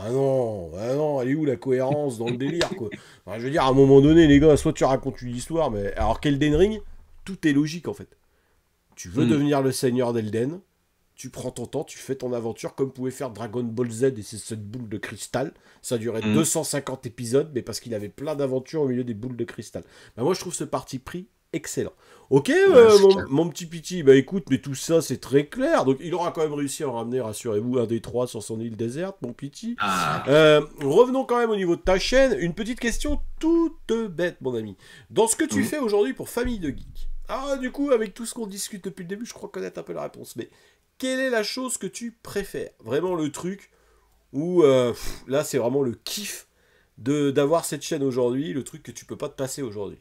Ah non, elle est où la cohérence dans le délire, quoi. Enfin, je veux dire, à un moment donné, les gars, soit tu racontes une histoire, mais alors qu'Elden Ring, tout est logique en fait. Tu veux Mhm. devenir le seigneur d'Elden, tu prends ton temps, tu fais ton aventure comme pouvait faire Dragon Ball Z et c'est cette boule de cristal. Ça durait Mhm. 250 épisodes, mais parce qu'il avait plein d'aventures au milieu des boules de cristal. Bah, moi, je trouve ce parti pris excellent. Ok, Ouais, c'est clair. mon petit Piti, bah écoute, mais tout ça c'est très clair. Donc il aura quand même réussi à en ramener, rassurez-vous, un des trois sur son île déserte, mon Piti. Ah. Revenons quand même au niveau de ta chaîne. Une petite question toute bête, mon ami. Dans ce que tu Mhm. fais aujourd'hui pour Famille de Geek, ah, du coup, avec tout ce qu'on discute depuis le début, je crois connaître un peu la réponse. Mais quelle est la chose que tu préfères? Vraiment le truc où, là, c'est vraiment le kiff d'avoir cette chaîne aujourd'hui, le truc que tu peux pas te passer aujourd'hui.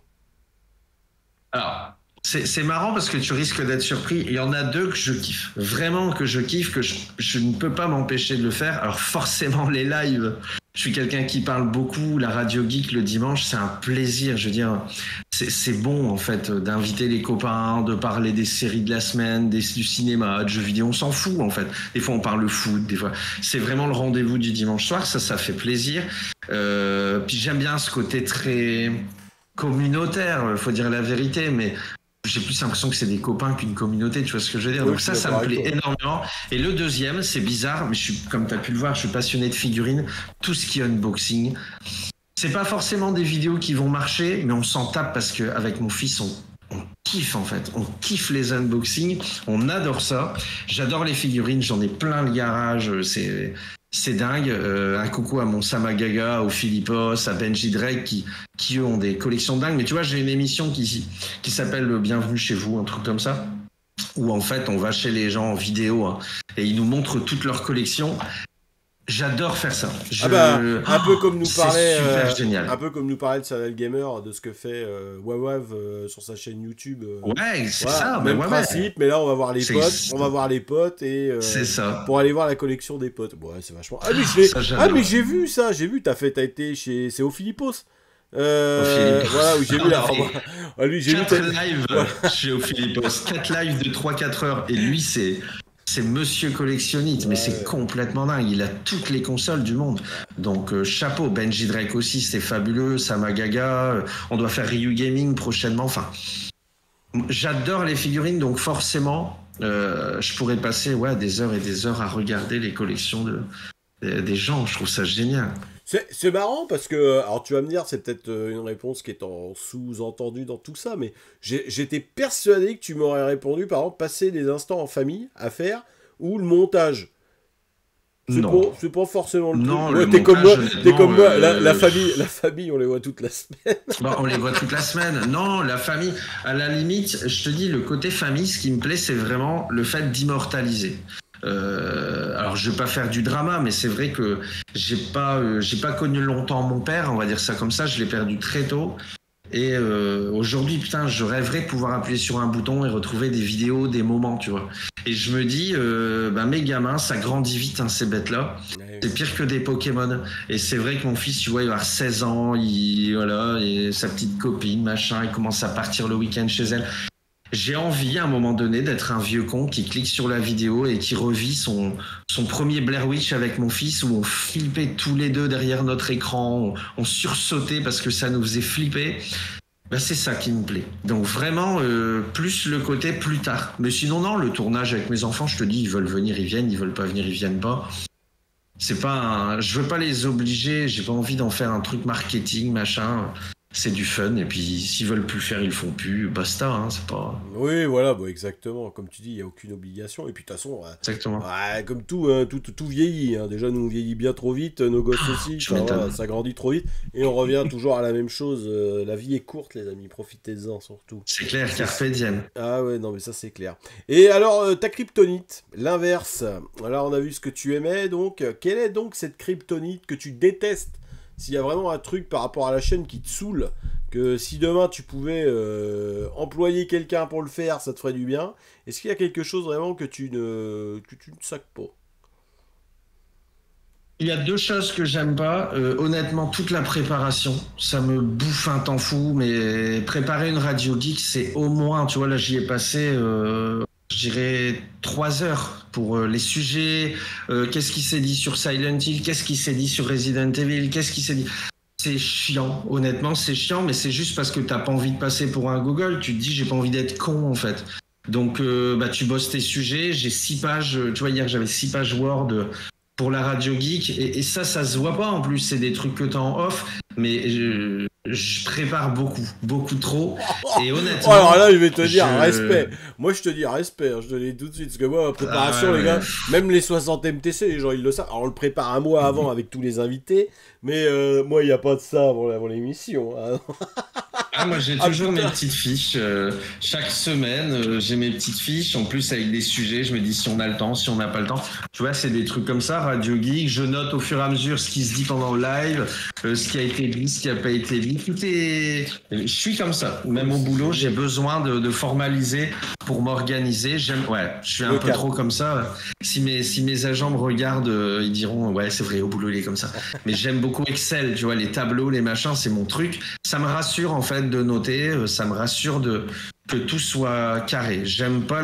Alors, c'est marrant parce que tu risques d'être surpris. Il y en a deux que je kiffe. Vraiment que je kiffe, que je ne peux pas m'empêcher de le faire. Alors forcément, les lives, Je suis quelqu'un qui parle beaucoup. La Radio Geek le dimanche, c'est un plaisir. Je veux dire, c'est bon en fait d'inviter les copains, de parler des séries de la semaine, du cinéma, de jeux vidéo. On s'en fout en fait. Des fois, on parle foot. Des fois, c'est vraiment le rendez-vous du dimanche soir. Ça fait plaisir. Puis j'aime bien ce côté très communautaire. Faut dire la vérité, mais j'ai plus l'impression que c'est des copains qu'une communauté, tu vois ce que je veux dire. Oui, donc ça me plaît énormément. Et le deuxième, c'est bizarre, mais comme tu as pu le voir, je suis passionné de figurines. Tout ce qui est unboxing, c'est pas forcément des vidéos qui vont marcher, mais on s'en tape parce qu'avec mon fils, on kiffe en fait. On kiffe les unboxings, on adore ça. J'adore les figurines, j'en ai plein le garage, c'est dingue. Un coucou à mon Samagaga, au Philippos, à Benji Drake qui eux ont des collections dingues. Mais tu vois, j'ai une émission qui s'appelle Bienvenue chez vous, un truc comme ça, où en fait on va chez les gens en vidéo et ils nous montrent toutes leurs collections. J'adore faire ça. Un peu comme nous parlait, super génial. Un peu comme nous parlait de Serial Gamer, de ce que fait Wawav sur sa chaîne YouTube. Ouais, c'est voilà, ça. même principe, mais là on va voir les potes. On va voir les potes et c'est ça. Pour aller voir la collection des potes. Ouais, c'est vachement. Mais j'ai vu ça. J'ai vu. T'as été chez. C'est au Philippos. Voilà où j'ai vu la. Lui, j'ai vu live chez au Philippos. 4 lives de 3-4 heures et lui c'est monsieur collectionniste, mais c'est complètement dingue. Il a toutes les consoles du monde. Donc, chapeau. Benji Drake aussi, c'est fabuleux. Samagaga. On doit faire Ryu Gaming prochainement. Enfin, j'adore les figurines, donc forcément, je pourrais passer des heures et des heures à regarder les collections des gens. Je trouve ça génial. C'est marrant parce que, alors tu vas me dire, c'est peut-être une réponse qui est en sous-entendu dans tout ça, mais j'étais persuadé que tu m'aurais répondu, par exemple, passer des instants en famille à faire, ou le montage. C'est pas forcément le truc. Non, ouais, t'es comme moi, la famille, on les voit toute la semaine. Bon, on les voit toute la semaine. Non, la famille, à la limite, je te dis, le côté famille, ce qui me plaît, c'est vraiment le fait d'immortaliser. Alors je vais pas faire du drama, mais c'est vrai que j'ai pas connu longtemps mon père, on va dire ça comme ça. Je l'ai perdu très tôt. Et aujourd'hui, putain, je rêverais de pouvoir appuyer sur un bouton et retrouver des vidéos, des moments, tu vois. Et je me dis, mes gamins, ça grandit vite, ces bêtes-là. C'est pire que des Pokémon. Et c'est vrai que mon fils, tu vois, il va avoir 16 ans, et sa petite copine, machin, il commence à partir le week-end chez elle. J'ai envie, à un moment donné, d'être un vieux con qui clique sur la vidéo et qui revit son premier Blair Witch avec mon fils, où on flippait tous les deux derrière notre écran, on sursautait parce que ça nous faisait flipper. C'est ça qui me plaît. Donc vraiment, plus le côté plus tard. Mais sinon, non, le tournage avec mes enfants, je te dis, ils veulent venir, ils viennent, ils veulent pas venir, ils viennent pas. C'est pas je veux pas les obliger, j'ai pas envie d'en faire un truc marketing, machin. C'est du fun, et puis s'ils veulent plus faire, ils le font plus, basta, c'est pas... Oui, voilà, exactement, comme tu dis, il n'y a aucune obligation, et puis de toute façon, exactement. Comme tout vieillit, déjà nous on vieillit bien trop vite, nos gosses aussi, ça grandit trop vite, et on revient toujours à la même chose, la vie est courte les amis, profitez-en surtout. C'est clair, carpe diem. Ah ouais, non mais ça c'est clair. Et alors, ta kryptonite, l'inverse, alors on a vu ce que tu aimais, donc, quelle est donc cette kryptonite que tu détestes? S'il y a vraiment un truc par rapport à la chaîne qui te saoule, que si demain tu pouvais employer quelqu'un pour le faire, ça te ferait du bien, est-ce qu'il y a quelque chose vraiment que tu ne sacs pas? Il y a 2 choses que j'aime pas. Honnêtement, toute la préparation, ça me bouffe un temps fou, mais préparer une radio geek, c'est au moins, tu vois, là j'y ai passé... je dirais 3 heures pour les sujets, qu'est-ce qui s'est dit sur Silent Hill, qu'est-ce qui s'est dit sur Resident Evil, qu'est-ce qui s'est dit... C'est chiant, honnêtement c'est chiant, mais c'est juste parce que t'as pas envie de passer pour un Google, tu te dis j'ai pas envie d'être con en fait. Donc tu bosses tes sujets, j'ai 6 pages, tu vois hier j'avais 6 pages Word pour la Radio Geek, et ça se voit pas en plus, c'est des trucs que t'as en off, mais je prépare beaucoup trop, et honnêtement... alors là, je vais te dire, respect. Moi, je te dis respect, je te le dis tout de suite, parce que moi, préparation, les gars, même les 60 MTC, les gens, ils le savent. Alors, on le prépare un mois avant avec tous les invités, mais moi, il n'y a pas de ça avant l'émission. Moi, j'ai toujours mes petites fiches. Chaque semaine, j'ai mes petites fiches. En plus, avec des sujets, je me dis si on a le temps, si on n'a pas le temps. Tu vois, c'est des trucs comme ça, Radio Geek. Je note au fur et à mesure ce qui se dit pendant le live, ce qui a été dit, ce qui n'a pas été dit. Je suis comme ça. Même au boulot, j'ai besoin de formaliser pour m'organiser. Ouais, je suis un Le peu cadre. trop comme ça. Si mes agents me regardent, ils diront ouais, c'est vrai, au boulot il est comme ça. Mais j'aime beaucoup Excel, tu vois, les tableaux, les machins, c'est mon truc. Ça me rassure en fait de noter, ça me rassure que tout soit carré. J'aime pas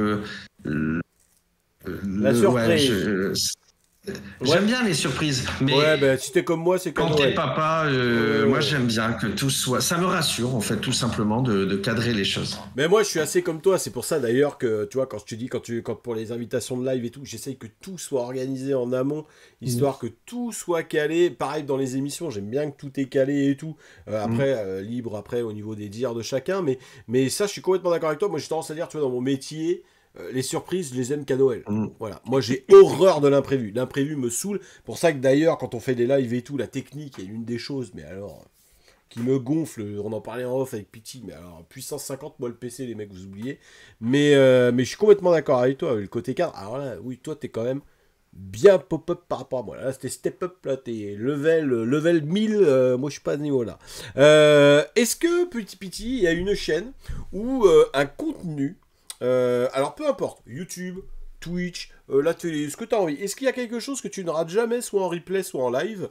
La ouais, surprise. Ouais. j'aime bien les surprises, mais Ouais, ben si t'es comme moi, c'est qu'à quand t'es Noël. papa, moi Ouais. j'aime bien que tout soit. Ça me rassure en fait, tout simplement de cadrer les choses. Mais moi, je suis assez comme toi. C'est pour ça d'ailleurs que, tu vois, quand je te dis, quand pour les invitations de live et tout, j'essaye que tout soit organisé en amont, Mm. histoire que tout soit calé. Pareil dans les émissions, j'aime bien que tout est calé et tout. Mm. Après, libre après au niveau des dires de chacun. Mais ça, je suis complètement d'accord avec toi. Moi, j'ai tendance à dire, tu vois, dans mon métier, les surprises, je les aime qu'à Noël. Mm. Voilà. Moi, j'ai horreur de l'imprévu. L'imprévu me saoule. Pour ça que d'ailleurs, quand on fait des lives et tout, la technique est une des choses. Mais alors, qui me gonfle. On en parlait en off avec Pity, mais alors puissance 50, moi le PC, les mecs, vous oubliez. Mais je suis complètement d'accord avec toi, le côté cadre. Alors là, oui, toi, t'es quand même bien pop-up par rapport à moi. Là, c'était step-up, là, t'es level 1000, moi je suis pas à ce niveau-là. Est-ce que, petit Pity, il y a une chaîne où un contenu, alors peu importe, YouTube, Twitch, la télé, ce que tu as envie. Est-ce qu'il y a quelque chose que tu ne rates jamais, soit en replay, soit en live,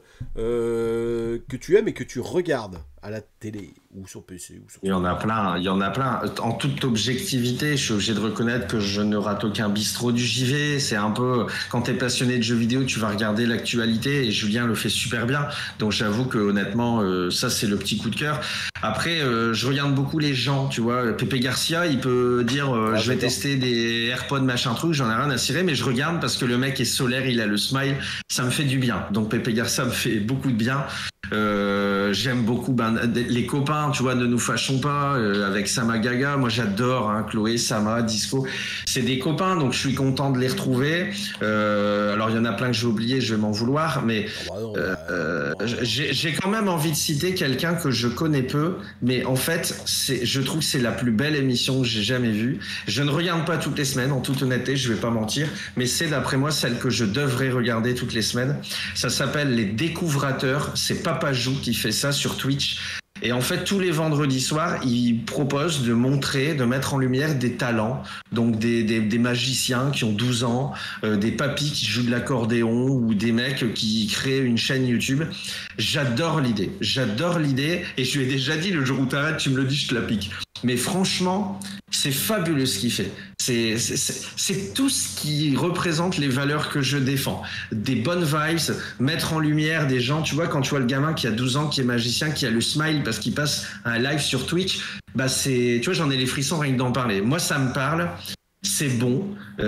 que tu aimes et que tu regardes à la télé ou sur PC ou sur... Il y en a plein, il y en a plein. En toute objectivité, je suis obligé de reconnaître que je ne rate aucun bistrot du JV. C'est un peu, quand t'es passionné de jeux vidéo, tu vas regarder l'actualité et Julien le fait super bien. Donc j'avoue que honnêtement, ça c'est le petit coup de cœur. Après, je regarde beaucoup les gens, tu vois. Pépé Garcia, il peut dire, Ah, je vais j'adore. tester des AirPods machin truc, j'en ai rien à cirer, mais je regarde parce que le mec est solaire, il a le smile, ça me fait du bien. Donc Pépé Garcia me fait beaucoup de bien. J'aime beaucoup les copains, tu vois, ne nous fâchons pas, avec Sama Gaga. Moi, j'adore hein, Chloé, Sama, Disco. C'est des copains, donc je suis content de les retrouver. Alors, il y en a plein que j'ai oublié, je vais m'en vouloir, mais Ah bah non, bah, j'ai quand même envie de citer quelqu'un que je connais peu, mais en fait, je trouve que c'est la plus belle émission que j'ai jamais vue. Je ne regarde pas toutes les semaines, en toute honnêteté, je vais pas mentir, mais c'est d'après moi celle que je devrais regarder toutes les semaines. Ça s'appelle Les Découvrateurs. C'est Papajou qui fait ça sur Twitch. Et en fait, tous les vendredis soirs, il propose de montrer, de mettre en lumière des talents. Donc des magiciens qui ont 12 ans, des papis qui jouent de l'accordéon ou des mecs qui créent une chaîne YouTube. J'adore l'idée. J'adore l'idée. Et je lui ai déjà dit, le jour où t'arrêtes, tu me le dis, je te la pique. Mais franchement, c'est fabuleux ce qu'il fait. C'est tout ce qui représente les valeurs que je défends. Des bonnes vibes, mettre en lumière des gens. Tu vois, quand tu vois le gamin qui a 12 ans, qui est magicien, qui a le smile parce qu'il passe un live sur Twitch, bah tu vois, j'en ai les frissons rien que d'en parler. Moi, ça me parle. C'est bon.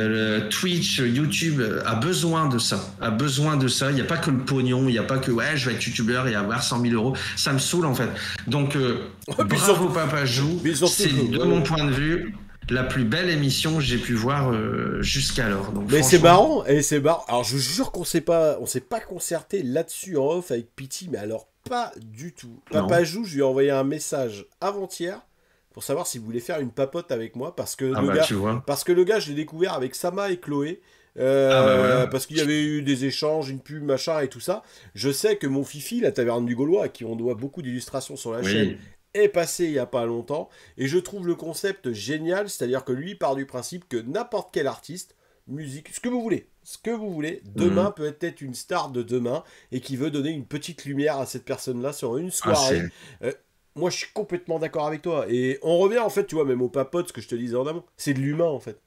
Twitch, YouTube a besoin de ça. A besoin de ça. Il n'y a pas que le pognon. Il n'y a pas que ouais, je vais être youtubeur et avoir 100 000 euros. Ça me saoule en fait. Donc, puis bravo Papajou. mais surtout C'est que, de ouais. mon point de vue la plus belle émission que j'ai pu voir jusqu'alors. Donc, Mais c'est franchement, marrant, et c'est marrant. Alors je vous jure on s'est pas concerté là-dessus en off avec Pity, mais alors pas du tout. non. Papajou, je lui ai envoyé un message avant-hier pour savoir s'il voulait faire une papote avec moi Ah bah tu vois. parce que le gars, je l'ai découvert avec Sama et Chloé. Ah bah voilà. Parce qu'il y avait eu des échanges, une pub, machin et tout ça. Je sais que mon Fifi, la Taverne du Gaulois, à qui on doit beaucoup d'illustrations sur la chaîne, Oui. est passé il y a pas longtemps. Et je trouve le concept génial, c'est-à-dire que lui part du principe que n'importe quel artiste, musique, ce que vous voulez, demain peut être une star de demain et qui veut donner une petite lumière à cette personne-là sur une Ah, soirée. Euh, Moi, je suis complètement d'accord avec toi. Et on revient, en fait, tu vois, même au papote, ce que je te disais en amont, c'est de l'humain, en fait.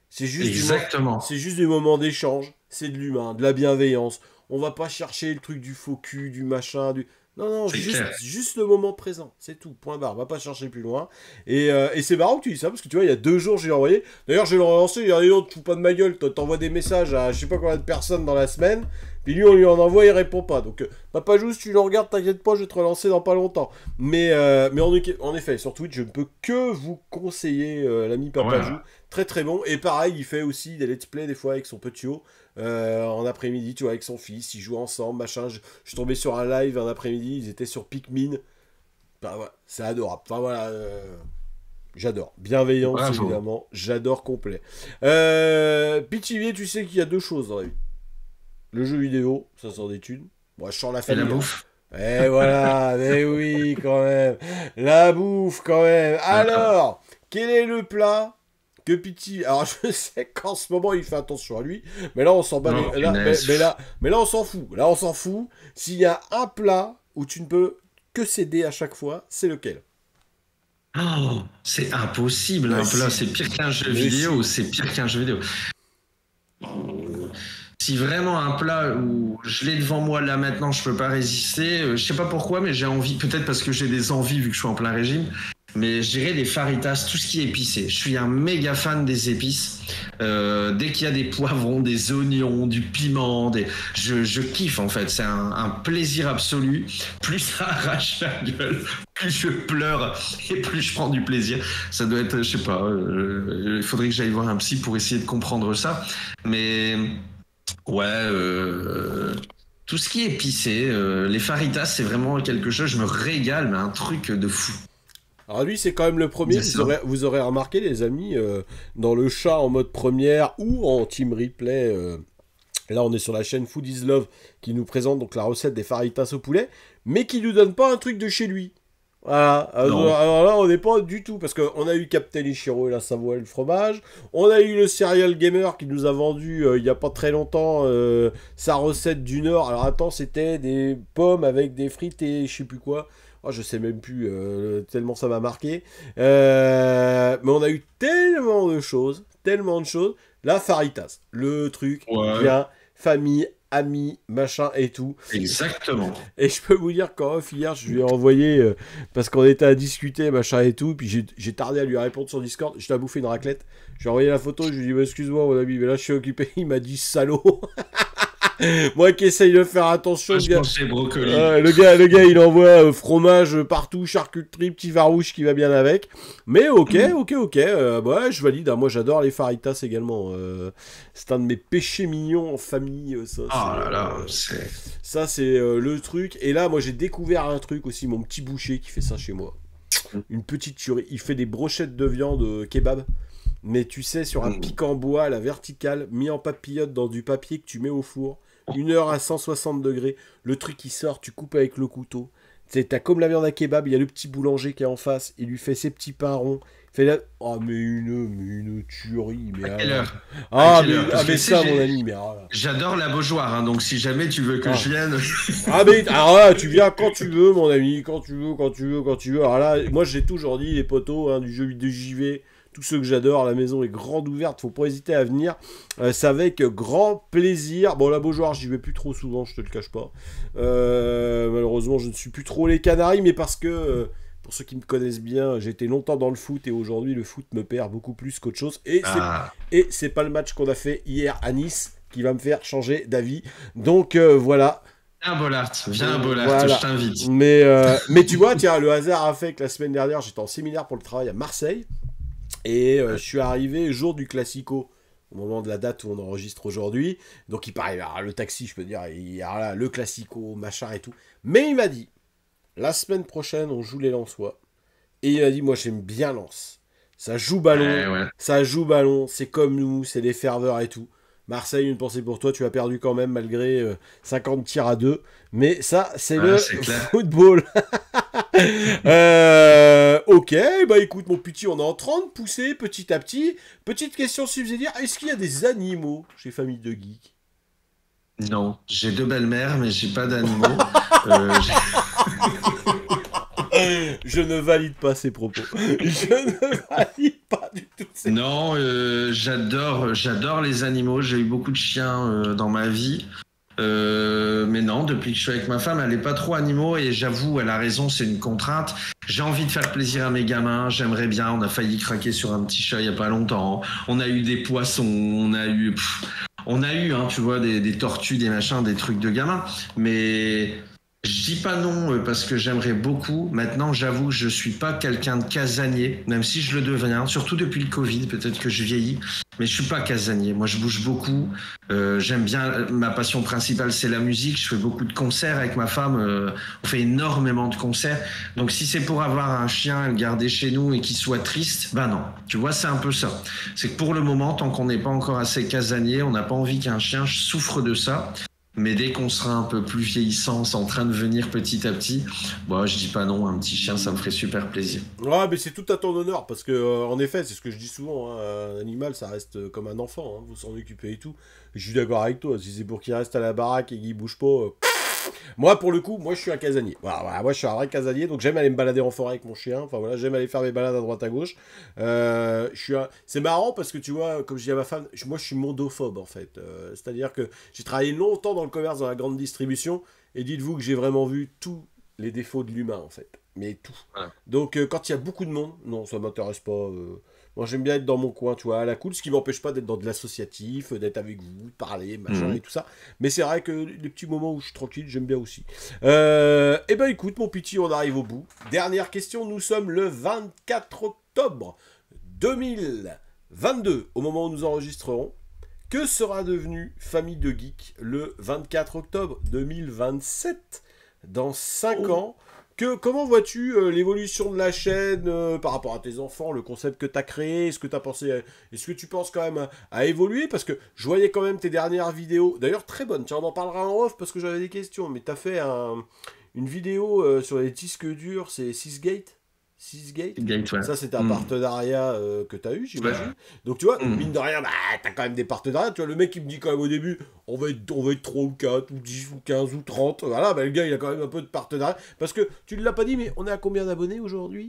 exactement. C'est juste des moments d'échange, c'est de l'humain, de la bienveillance. On va pas chercher le truc du faux cul, du machin, du... Non, non, C'est clair. juste le moment présent, c'est tout, point barre, on va pas chercher plus loin. Et c'est marrant que tu dis ça, parce que tu vois, il y a 2 jours, j'ai envoyé. D'ailleurs, je vais le relancer, il y a un autre, tu fous pas de ma gueule, toi, t'envoies des messages à je sais pas combien de personnes dans la semaine, puis lui, on lui en envoie, il répond pas. Donc, papa juste, tu le regardes, t'inquiète pas, je vais te relancer dans pas longtemps. Mais en effet, sur Twitch, je ne peux que vous conseiller l'ami Papajou. Voilà. Très très bon. Et pareil, il fait aussi des let's play des fois avec son petit haut. En après-midi, tu vois, avec son fils, ils jouent ensemble, machin. Je suis tombé sur un live un après-midi, ils étaient sur Pikmin. Bah ouais, c'est adorable. Enfin voilà, j'adore. Bienveillance, Bravo. évidemment, j'adore complet. Pitchivier, tu sais qu'il y a 2 choses dans la vie. Le jeu vidéo, ça sort des thunes. Moi, je sors la Et la famille. Hein. bouffe. Et voilà, mais oui, quand même. La bouffe, quand même. Alors, quel est le plat que Pity... Alors, je sais qu'en ce moment, il fait attention à lui, mais là, on s'en bat... Oh, là, punaise. mais là, on s'en fout. Là, on s'en fout. S'il y a un plat où tu ne peux que céder à chaque fois, c'est lequel? Oh, c'est impossible, Mais un plat. si. C'est pire qu'un jeu Mais vidéo. si. C'est pire qu'un jeu vidéo. Si vraiment un plat où je l'ai devant moi là maintenant, je peux pas résister. Je sais pas pourquoi, mais j'ai envie. Peut-être parce que j'ai des envies vu que je suis en plein régime. Mais je dirais les faritas, tout ce qui est épicé. Je suis un méga fan des épices. Dès qu'il y a des poivrons, des oignons, du piment, je kiffe en fait. C'est un plaisir absolu. Plus ça arrache la gueule, plus je pleure et plus je prends du plaisir. Ça doit être, je sais pas, il faudrait que j'aille voir un psy pour essayer de comprendre ça. Mais ouais, tout ce qui est épicé, les faritas, c'est vraiment quelque chose, je me régale, mais un truc de fou. Alors lui, c'est quand même le premier. C'est ça. Vous aurez remarqué, les amis, dans le chat en mode première ou en team replay. Là, on est sur la chaîne Food is Love qui nous présente donc la recette des faritas au poulet, mais qui nous donne pas un truc de chez lui. Voilà. Non. Alors là, on n'est pas du tout, parce qu'on a eu Captain Ichiro et la Savoie et le fromage. On a eu le Serial Gamer qui nous a vendu il y a pas très longtemps sa recette du Nord. Alors attends, c'était des pommes avec des frites et je sais plus quoi. Oh, je sais même plus, tellement ça m'a marqué. Mais on a eu tellement de choses, tellement de choses. La Faritas, le truc Ouais, bien, famille, amis, machin et tout. exactement. Et je peux vous dire qu'en off, hier, je lui ai envoyé, parce qu'on était à discuter, machin et tout, puis j'ai tardé à lui répondre sur Discord, je t'ai bouffé une raclette. Je lui ai envoyé la photo, je lui ai dit, bah, excuse-moi mon ami, mais là je suis occupé. Il m'a dit, salaud. Moi qui essaye de faire attention, Moi, le je gars. pensais brocoli. Le gars, il envoie fromage partout, charcuterie, petit varouche qui va bien avec. Mais ok, ouais, je valide. Hein. Moi, j'adore les faritas également. C'est un de mes péchés mignons en famille. Ah là là, c'est... Ça, c'est le truc. Et là, moi, j'ai découvert un truc aussi, mon petit boucher qui fait ça chez moi. Une petite tuerie. Il fait des brochettes de viande kebab. Mais tu sais, sur un pic en bois, la verticale, mis en papillote dans du papier que tu mets au four. 1 heure à 160 degrés. Le truc qui sort, tu coupes avec le couteau. Tu sais, t'as comme la viande à kebab, il y a le petit boulanger qui est en face. Il lui fait ses petits pains ronds. Il fait la... Oh, mais une tuerie. Mais À quelle heure? Ah, À quelle heure? Parce que mais tu sais, ça, mon ami. Mais j'adore la Beaujoire, hein, donc si jamais tu veux que je vienne... mais alors là, tu viens quand tu veux, mon ami. Quand tu veux. Alors là, moi, j'ai toujours dit, les potos, hein, du jeu de JV. Tous ceux que j'adore, la maison est grande ouverte, faut pas hésiter à venir. C'est avec grand plaisir. Bon, la Beaujoire, j'y vais plus trop souvent, je te le cache pas. Malheureusement, je ne suis plus trop les Canaries, mais parce que, pour ceux qui me connaissent bien, j'ai été longtemps dans le foot et aujourd'hui, le foot me perd beaucoup plus qu'autre chose. Et c'est pas le match qu'on a fait hier à Nice qui va me faire changer d'avis. Donc voilà. Viens à Bollard, Voilà. je t'invite. Mais tu vois, tiens, le hasard a fait que la semaine dernière, j'étais en séminaire pour le travail à Marseille. Et je suis arrivé jour du Classico, au moment de la date où on enregistre aujourd'hui. Donc il paraît, alors, le taxi, je peux dire, alors là, le Classico, machin et tout. Mais il m'a dit, la semaine prochaine, on joue les Lensois. Et il m'a dit, moi j'aime bien Lens. Ça joue ballon, c'est comme nous, c'est des ferveurs et tout. Marseille, une pensée pour toi, tu as perdu quand même malgré 50 tirs à 2. Mais ça, c'est le football. Ok, bah écoute mon petit, on est en train de pousser petit à petit. Petite question subsidiaire, est-ce qu'il y a des animaux chez Famille de Geek? Non, j'ai 2 belles-mères, mais j'ai pas d'animaux. Je ne valide pas ces propos. Je ne valide pas du tout ces propos. Non, j'adore les animaux. J'ai eu beaucoup de chiens dans ma vie. Mais non, depuis que je suis avec ma femme, elle n'est pas trop animaux et j'avoue, elle a raison, c'est une contrainte. J'ai envie de faire plaisir à mes gamins, j'aimerais bien. On a failli craquer sur un petit chat il n'y a pas longtemps. On a eu des poissons, on a eu, hein, tu vois, des tortues, des machins, des trucs de gamins. Mais je dis pas non parce que j'aimerais beaucoup. Maintenant, j'avoue que je suis pas quelqu'un de casanier, même si je le deviens, surtout depuis le Covid, peut-être que je vieillis. Mais je suis pas casanier. Moi, je bouge beaucoup. J'aime bien. Ma passion principale, c'est la musique. Je fais beaucoup de concerts avec ma femme. On fait énormément de concerts. Donc, si c'est pour avoir un chien, le garder chez nous et qu'il soit triste, ben non. Tu vois, c'est un peu ça. C'est que pour le moment, tant qu'on n'est pas encore assez casanier, on n'a pas envie qu'un chien souffre de ça. Mais dès qu'on sera un peu plus vieillissant, c'est en train de venir petit à petit, bon, je dis pas non, un petit chien, ça me ferait super plaisir. Ouais, mais c'est tout à ton honneur, parce que, en effet, c'est ce que je dis souvent, hein, un animal, ça reste comme un enfant, hein, faut s'en occuper et tout. Je suis d'accord avec toi, si c'est pour qu'il reste à la baraque et qu'il bouge pas... Moi, pour le coup, moi, je suis un casanier. Voilà, moi, je suis un vrai casanier, donc j'aime aller me balader en forêt avec mon chien. Enfin, voilà, j'aime aller faire mes balades à droite à gauche. C'est marrant parce que, tu vois, comme je dis à ma femme, moi, je suis mondophobe, en fait. C'est-à-dire que j'ai travaillé longtemps dans le commerce, dans la grande distribution, et dites-vous que j'ai vraiment vu tous les défauts de l'humain, en fait. Mais tout. Ouais. Donc, quand il y a beaucoup de monde, non, ça m'intéresse pas. Moi, j'aime bien être dans mon coin, tu vois, à la cool, ce qui m'empêche pas d'être dans de l'associatif, d'être avec vous, de parler, machin et Mhm. tout ça. Mais c'est vrai que les petits moments où je suis tranquille, j'aime bien aussi. Eh ben écoute, mon petit, on arrive au bout. Dernière question, nous sommes le 24 octobre 2022, au moment où nous enregistrerons. Que sera devenue Famille de Geek le 24 octobre 2027, dans 5 Oh. ans? Comment vois-tu l'évolution de la chaîne par rapport à tes enfants, le concept que tu as créé? Est-ce que tu penses quand même à évoluer? Parce que je voyais quand même tes dernières vidéos, d'ailleurs très bonnes. Tiens, on en parlera en off parce que j'avais des questions. Mais tu as fait une vidéo sur les disques durs, c'est Sysgate? Sysgate? Gate, ouais. Ça, c'est un Mhm. partenariat que tu as eu, Ouais. j'imagine. Donc, tu vois, mine Mhm. de rien, bah, tu as quand même des partenariats. Tu vois, le mec, il me dit quand même au début, on va être 3 ou 4 ou 10 ou 15 ou 30. Voilà, bah, le gars, il a quand même un peu de partenariat. Parce que tu ne l'as pas dit, mais on est à combien d'abonnés aujourd'hui?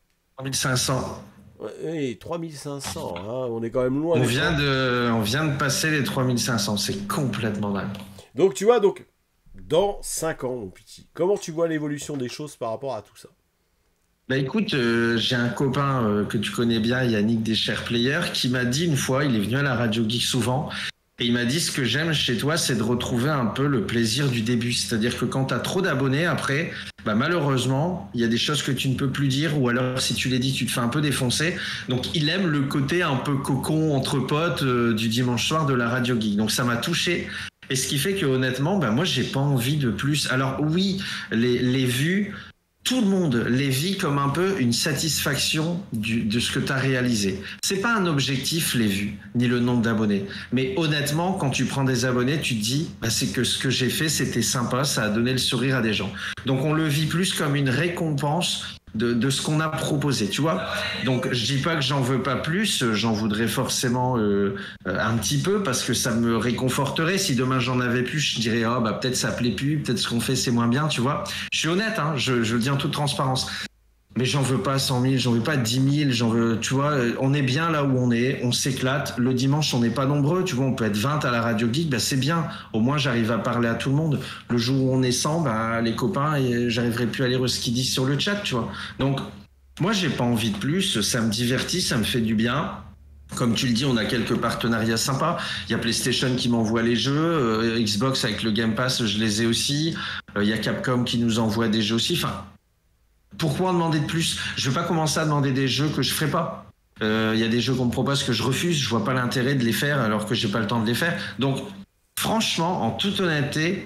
3500. Ouais, 3500, hein, on est quand même loin des 100. On vient de passer les 3500. C'est complètement dingue. Donc, tu vois, donc, dans 5 ans, mon petit, comment tu vois l'évolution des choses par rapport à tout ça? Bah écoute, j'ai un copain que tu connais bien, Yannick des Chers Players, qui m'a dit une fois, il est venu à la Radio Geek souvent, et il m'a dit ce que j'aime chez toi, c'est de retrouver un peu le plaisir du début. C'est-à-dire que quand tu as trop d'abonnés, après, bah malheureusement, il y a des choses que tu ne peux plus dire, ou alors si tu les dis, tu te fais un peu défoncer. Donc il aime le côté un peu cocon entre potes du dimanche soir de la Radio Geek. Donc ça m'a touché. Et ce qui fait que honnêtement, bah moi j'ai pas envie de plus. Alors oui, les vues, tout le monde les vit comme un peu une satisfaction de ce que tu as réalisé. C'est pas un objectif, les vues, ni le nombre d'abonnés. Mais honnêtement, quand tu prends des abonnés, tu te dis, bah, c'est que ce que j'ai fait, c'était sympa, ça a donné le sourire à des gens. Donc on le vit plus comme une récompense de ce qu'on a proposé, tu vois. Donc je dis pas que j'en veux pas plus, j'en voudrais forcément un petit peu parce que ça me réconforterait. Si demain j'en avais plus, je dirais oh bah peut-être ça plaît plus, peut-être ce qu'on fait c'est moins bien, tu vois. Je suis honnête, hein, je le dis en toute transparence. Mais j'en veux pas 100 000, j'en veux pas 10 000, j'en veux, tu vois, on est bien là où on est, on s'éclate. Le dimanche, on n'est pas nombreux, tu vois, on peut être 20 à la Radio Geek, bah c'est bien. Au moins, j'arrive à parler à tout le monde. Le jour où on est 100, bah les copains, j'arriverai plus à lire ce qu'ils disent sur le chat, tu vois. Donc, moi, j'ai pas envie de plus, ça me divertit, ça me fait du bien. Comme tu le dis, on a quelques partenariats sympas. Il y a PlayStation qui m'envoie les jeux, Xbox avec le Game Pass, je les ai aussi. Il y a Capcom qui nous envoie des jeux aussi. Enfin, pourquoi en demander de plus? Je vais pas commencer à demander des jeux que je ferai pas. Il y a des jeux qu'on me propose que je refuse. Je vois pas l'intérêt de les faire alors que j'ai pas le temps de les faire. Donc, franchement, en toute honnêteté,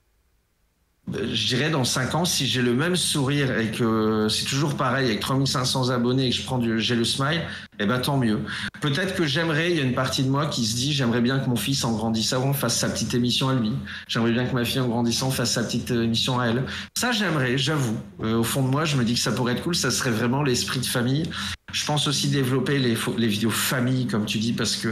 je dirais dans 5 ans, si j'ai le même sourire et que c'est toujours pareil avec 3500 abonnés et que j'ai le smile, eh ben tant mieux. Peut-être que j'aimerais, il y a une partie de moi qui se dit, j'aimerais bien que mon fils en grandissant fasse sa petite émission à lui. J'aimerais bien que ma fille en grandissant fasse sa petite émission à elle. Ça, j'aimerais, j'avoue. Au fond de moi, je me dis que ça pourrait être cool, ça serait vraiment l'esprit de famille. Je pense aussi développer les vidéos famille, comme tu dis, parce que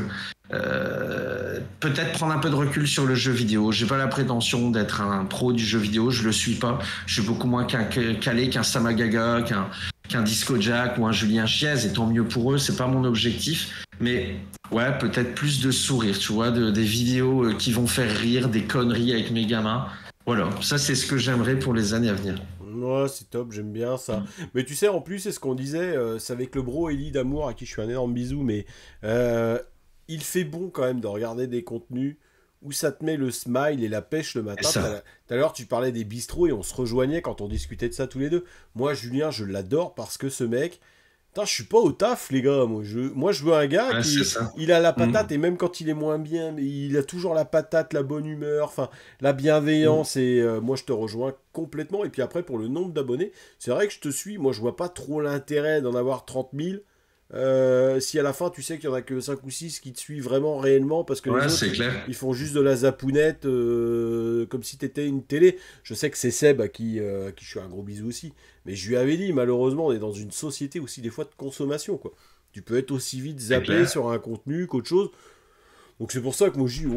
peut-être prendre un peu de recul sur le jeu vidéo. J'ai pas la prétention d'être un pro du jeu vidéo, je le suis pas. Je suis beaucoup moins calé qu'un Samagaga, qu'un Disco Jack ou un Julien Chiez, et tant mieux pour eux, c'est pas mon objectif. Mais ouais, peut-être plus de sourire, tu vois, des vidéos qui vont faire rire, des conneries avec mes gamins. Voilà, ça c'est ce que j'aimerais pour les années à venir. Ouais, c'est top, j'aime bien ça. Mais tu sais, en plus, c'est ce qu'on disait, c'est avec le bro Ellie d'amour à qui je fais un énorme bisou, mais euh, il fait bon quand même de regarder des contenus où ça te met le smile et la pêche le Et matin. Tout ça. à l'heure, tu parlais des bistrots et on se rejoignait quand on discutait de ça tous les deux. Moi, Julien, je l'adore parce que ce mec, putain, je suis pas au taf, les gars. Moi, je veux un gars Ouais, c'est qui ça. il a la Mmh. patate, et même quand il est moins bien, mais il a toujours la patate, la bonne humeur, enfin, la Mmh. bienveillance. Et moi, je te rejoins complètement. Et puis après, pour le nombre d'abonnés, c'est vrai que je te suis. Moi, je vois pas trop l'intérêt d'en avoir 30 000. si à la fin tu sais qu'il y en a que 5 ou 6 qui te suivent vraiment réellement parce que les Ouais, autres c'est clair. ils font juste de la zapounette comme si t'étais une télé. Je sais que c'est Seb à qui je fais un gros bisou aussi, mais je lui avais dit malheureusement on est dans une société aussi des fois de consommation quoi. Tu peux être aussi vite C'est zappé clair. sur un contenu qu'autre chose. Donc c'est pour ça que moi je dis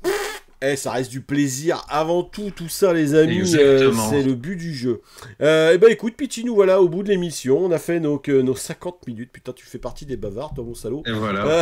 ça reste du plaisir avant tout, tout ça les amis, c'est Exactement. le but du jeu. Et bah écoute, Piti, nous voilà au bout de l'émission, on a fait nos 50 minutes, putain tu fais partie des bavards toi mon salaud. Et voilà. Euh,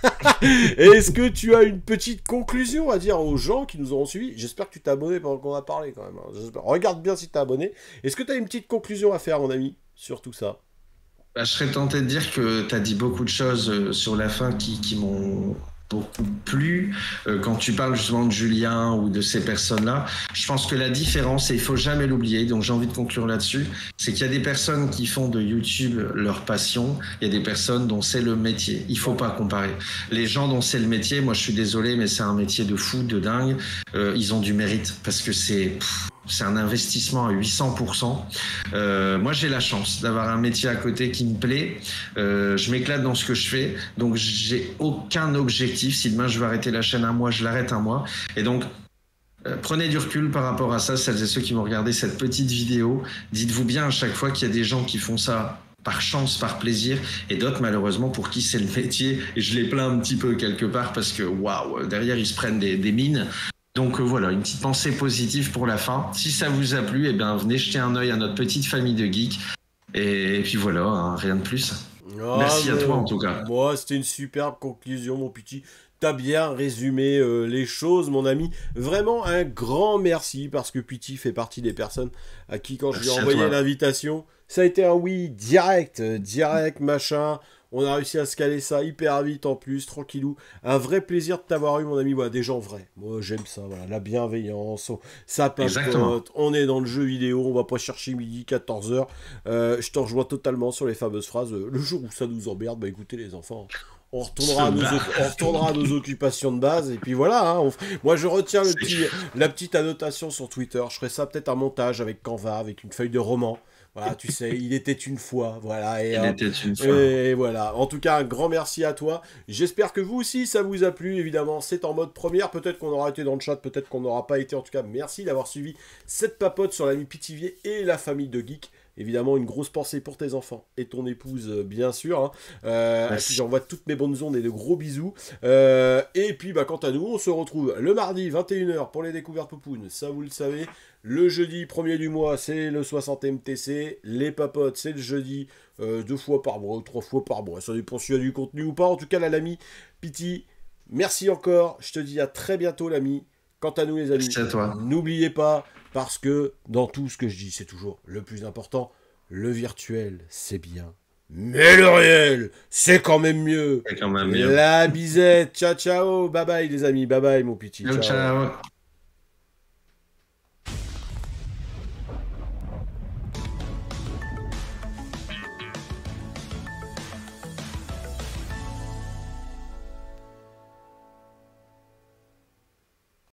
Est-ce que tu as une petite conclusion à dire aux gens qui nous auront suivis? J'espère que tu t'es abonné pendant qu'on a parlé quand même, hein. Regarde bien si t'es abonné. Est-ce que tu as une petite conclusion à faire mon ami sur tout ça? Bah, je serais tenté de dire que tu as dit beaucoup de choses sur la fin qui m'ont beaucoup plu. Quand tu parles justement de Julien ou de ces personnes-là, je pense que la différence, et il faut jamais l'oublier, donc j'ai envie de conclure là-dessus, c'est qu'il y a des personnes qui font de YouTube leur passion, il y a des personnes dont c'est le métier. Il faut pas comparer. Les gens dont c'est le métier, moi je suis désolé, mais c'est un métier de fou, de dingue. Ils ont du mérite parce que c'est un investissement à 800%. Moi, j'ai la chance d'avoir un métier à côté qui me plaît. Je m'éclate dans ce que je fais. Donc, j'ai aucun objectif. Si demain, je veux arrêter la chaîne un mois, je l'arrête un mois. Et donc, prenez du recul par rapport à ça, celles et ceux qui vont regarder cette petite vidéo. Dites-vous bien à chaque fois qu'il y a des gens qui font ça par chance, par plaisir, et d'autres malheureusement pour qui c'est le métier. Et je les plains un petit peu quelque part parce que waouh, derrière ils se prennent des mines. Donc voilà, une petite pensée positive pour la fin. Si ça vous a plu, eh bien, venez jeter un œil à notre petite famille de geeks. Et puis voilà, hein, rien de plus. Ah, Merci à toi en tout cas. moi, c'était une superbe conclusion, mon petit. T'as bien résumé les choses, mon ami. Vraiment un grand merci parce que Piti fait partie des personnes à qui, quand je lui ai Merci à envoyé toi. l'invitation, ça a été un oui direct, direct, machin. On a réussi à se caler ça hyper vite en plus, tranquillou. Un vrai plaisir de t'avoir eu, mon ami. Voilà, des gens vrais. Moi, j'aime ça, voilà. La bienveillance, ça Exactement. papote, on est dans le jeu vidéo, on va pas chercher midi, 14h. Je t'en rejoins totalement sur les fameuses phrases. Le jour où ça nous emmerde, bah écoutez, les enfants. Se barre. On retournera à nos occupations de base et puis voilà. Hein, moi je retiens la petite annotation sur Twitter. Je ferai ça peut-être un montage avec Canva, avec une feuille de roman. Voilà, tu sais, il était une fois, voilà, et Il hop. était une fois. Et voilà. En tout cas, un grand merci à toi. J'espère que vous aussi, ça vous a plu. Évidemment, c'est en mode première. Peut-être qu'on aura été dans le chat, peut-être qu'on n'aura pas été. En tout cas, merci d'avoir suivi cette papote sur l'ami Pitivier et la famille de geeks. Évidemment, une grosse pensée pour tes enfants et ton épouse, bien sûr. Hein. Et puis Merci. j'envoie toutes mes bonnes ondes et de gros bisous. Et puis, bah, quant à nous, on se retrouve le mardi 21h pour les découvertes Popoun. Ça, vous le savez. Le jeudi 1er du mois, c'est le 60 MTC. Les papotes, c'est le jeudi 2 fois par mois ou 3 fois par mois. Ça dépend s'il y a du contenu ou pas. En tout cas, là, l'ami Piti, merci encore. Je te dis à très bientôt, l'ami. Quant à nous, les amis, Merci à toi. n'oubliez pas, parce que dans tout ce que je dis, c'est toujours le plus important. Le virtuel, c'est bien. Mais le réel, c'est quand même mieux. C'est quand même mieux. La bisette. Ciao, ciao. Bye bye, les amis. Bye bye, mon petit. Ciao, Ciao. ciao.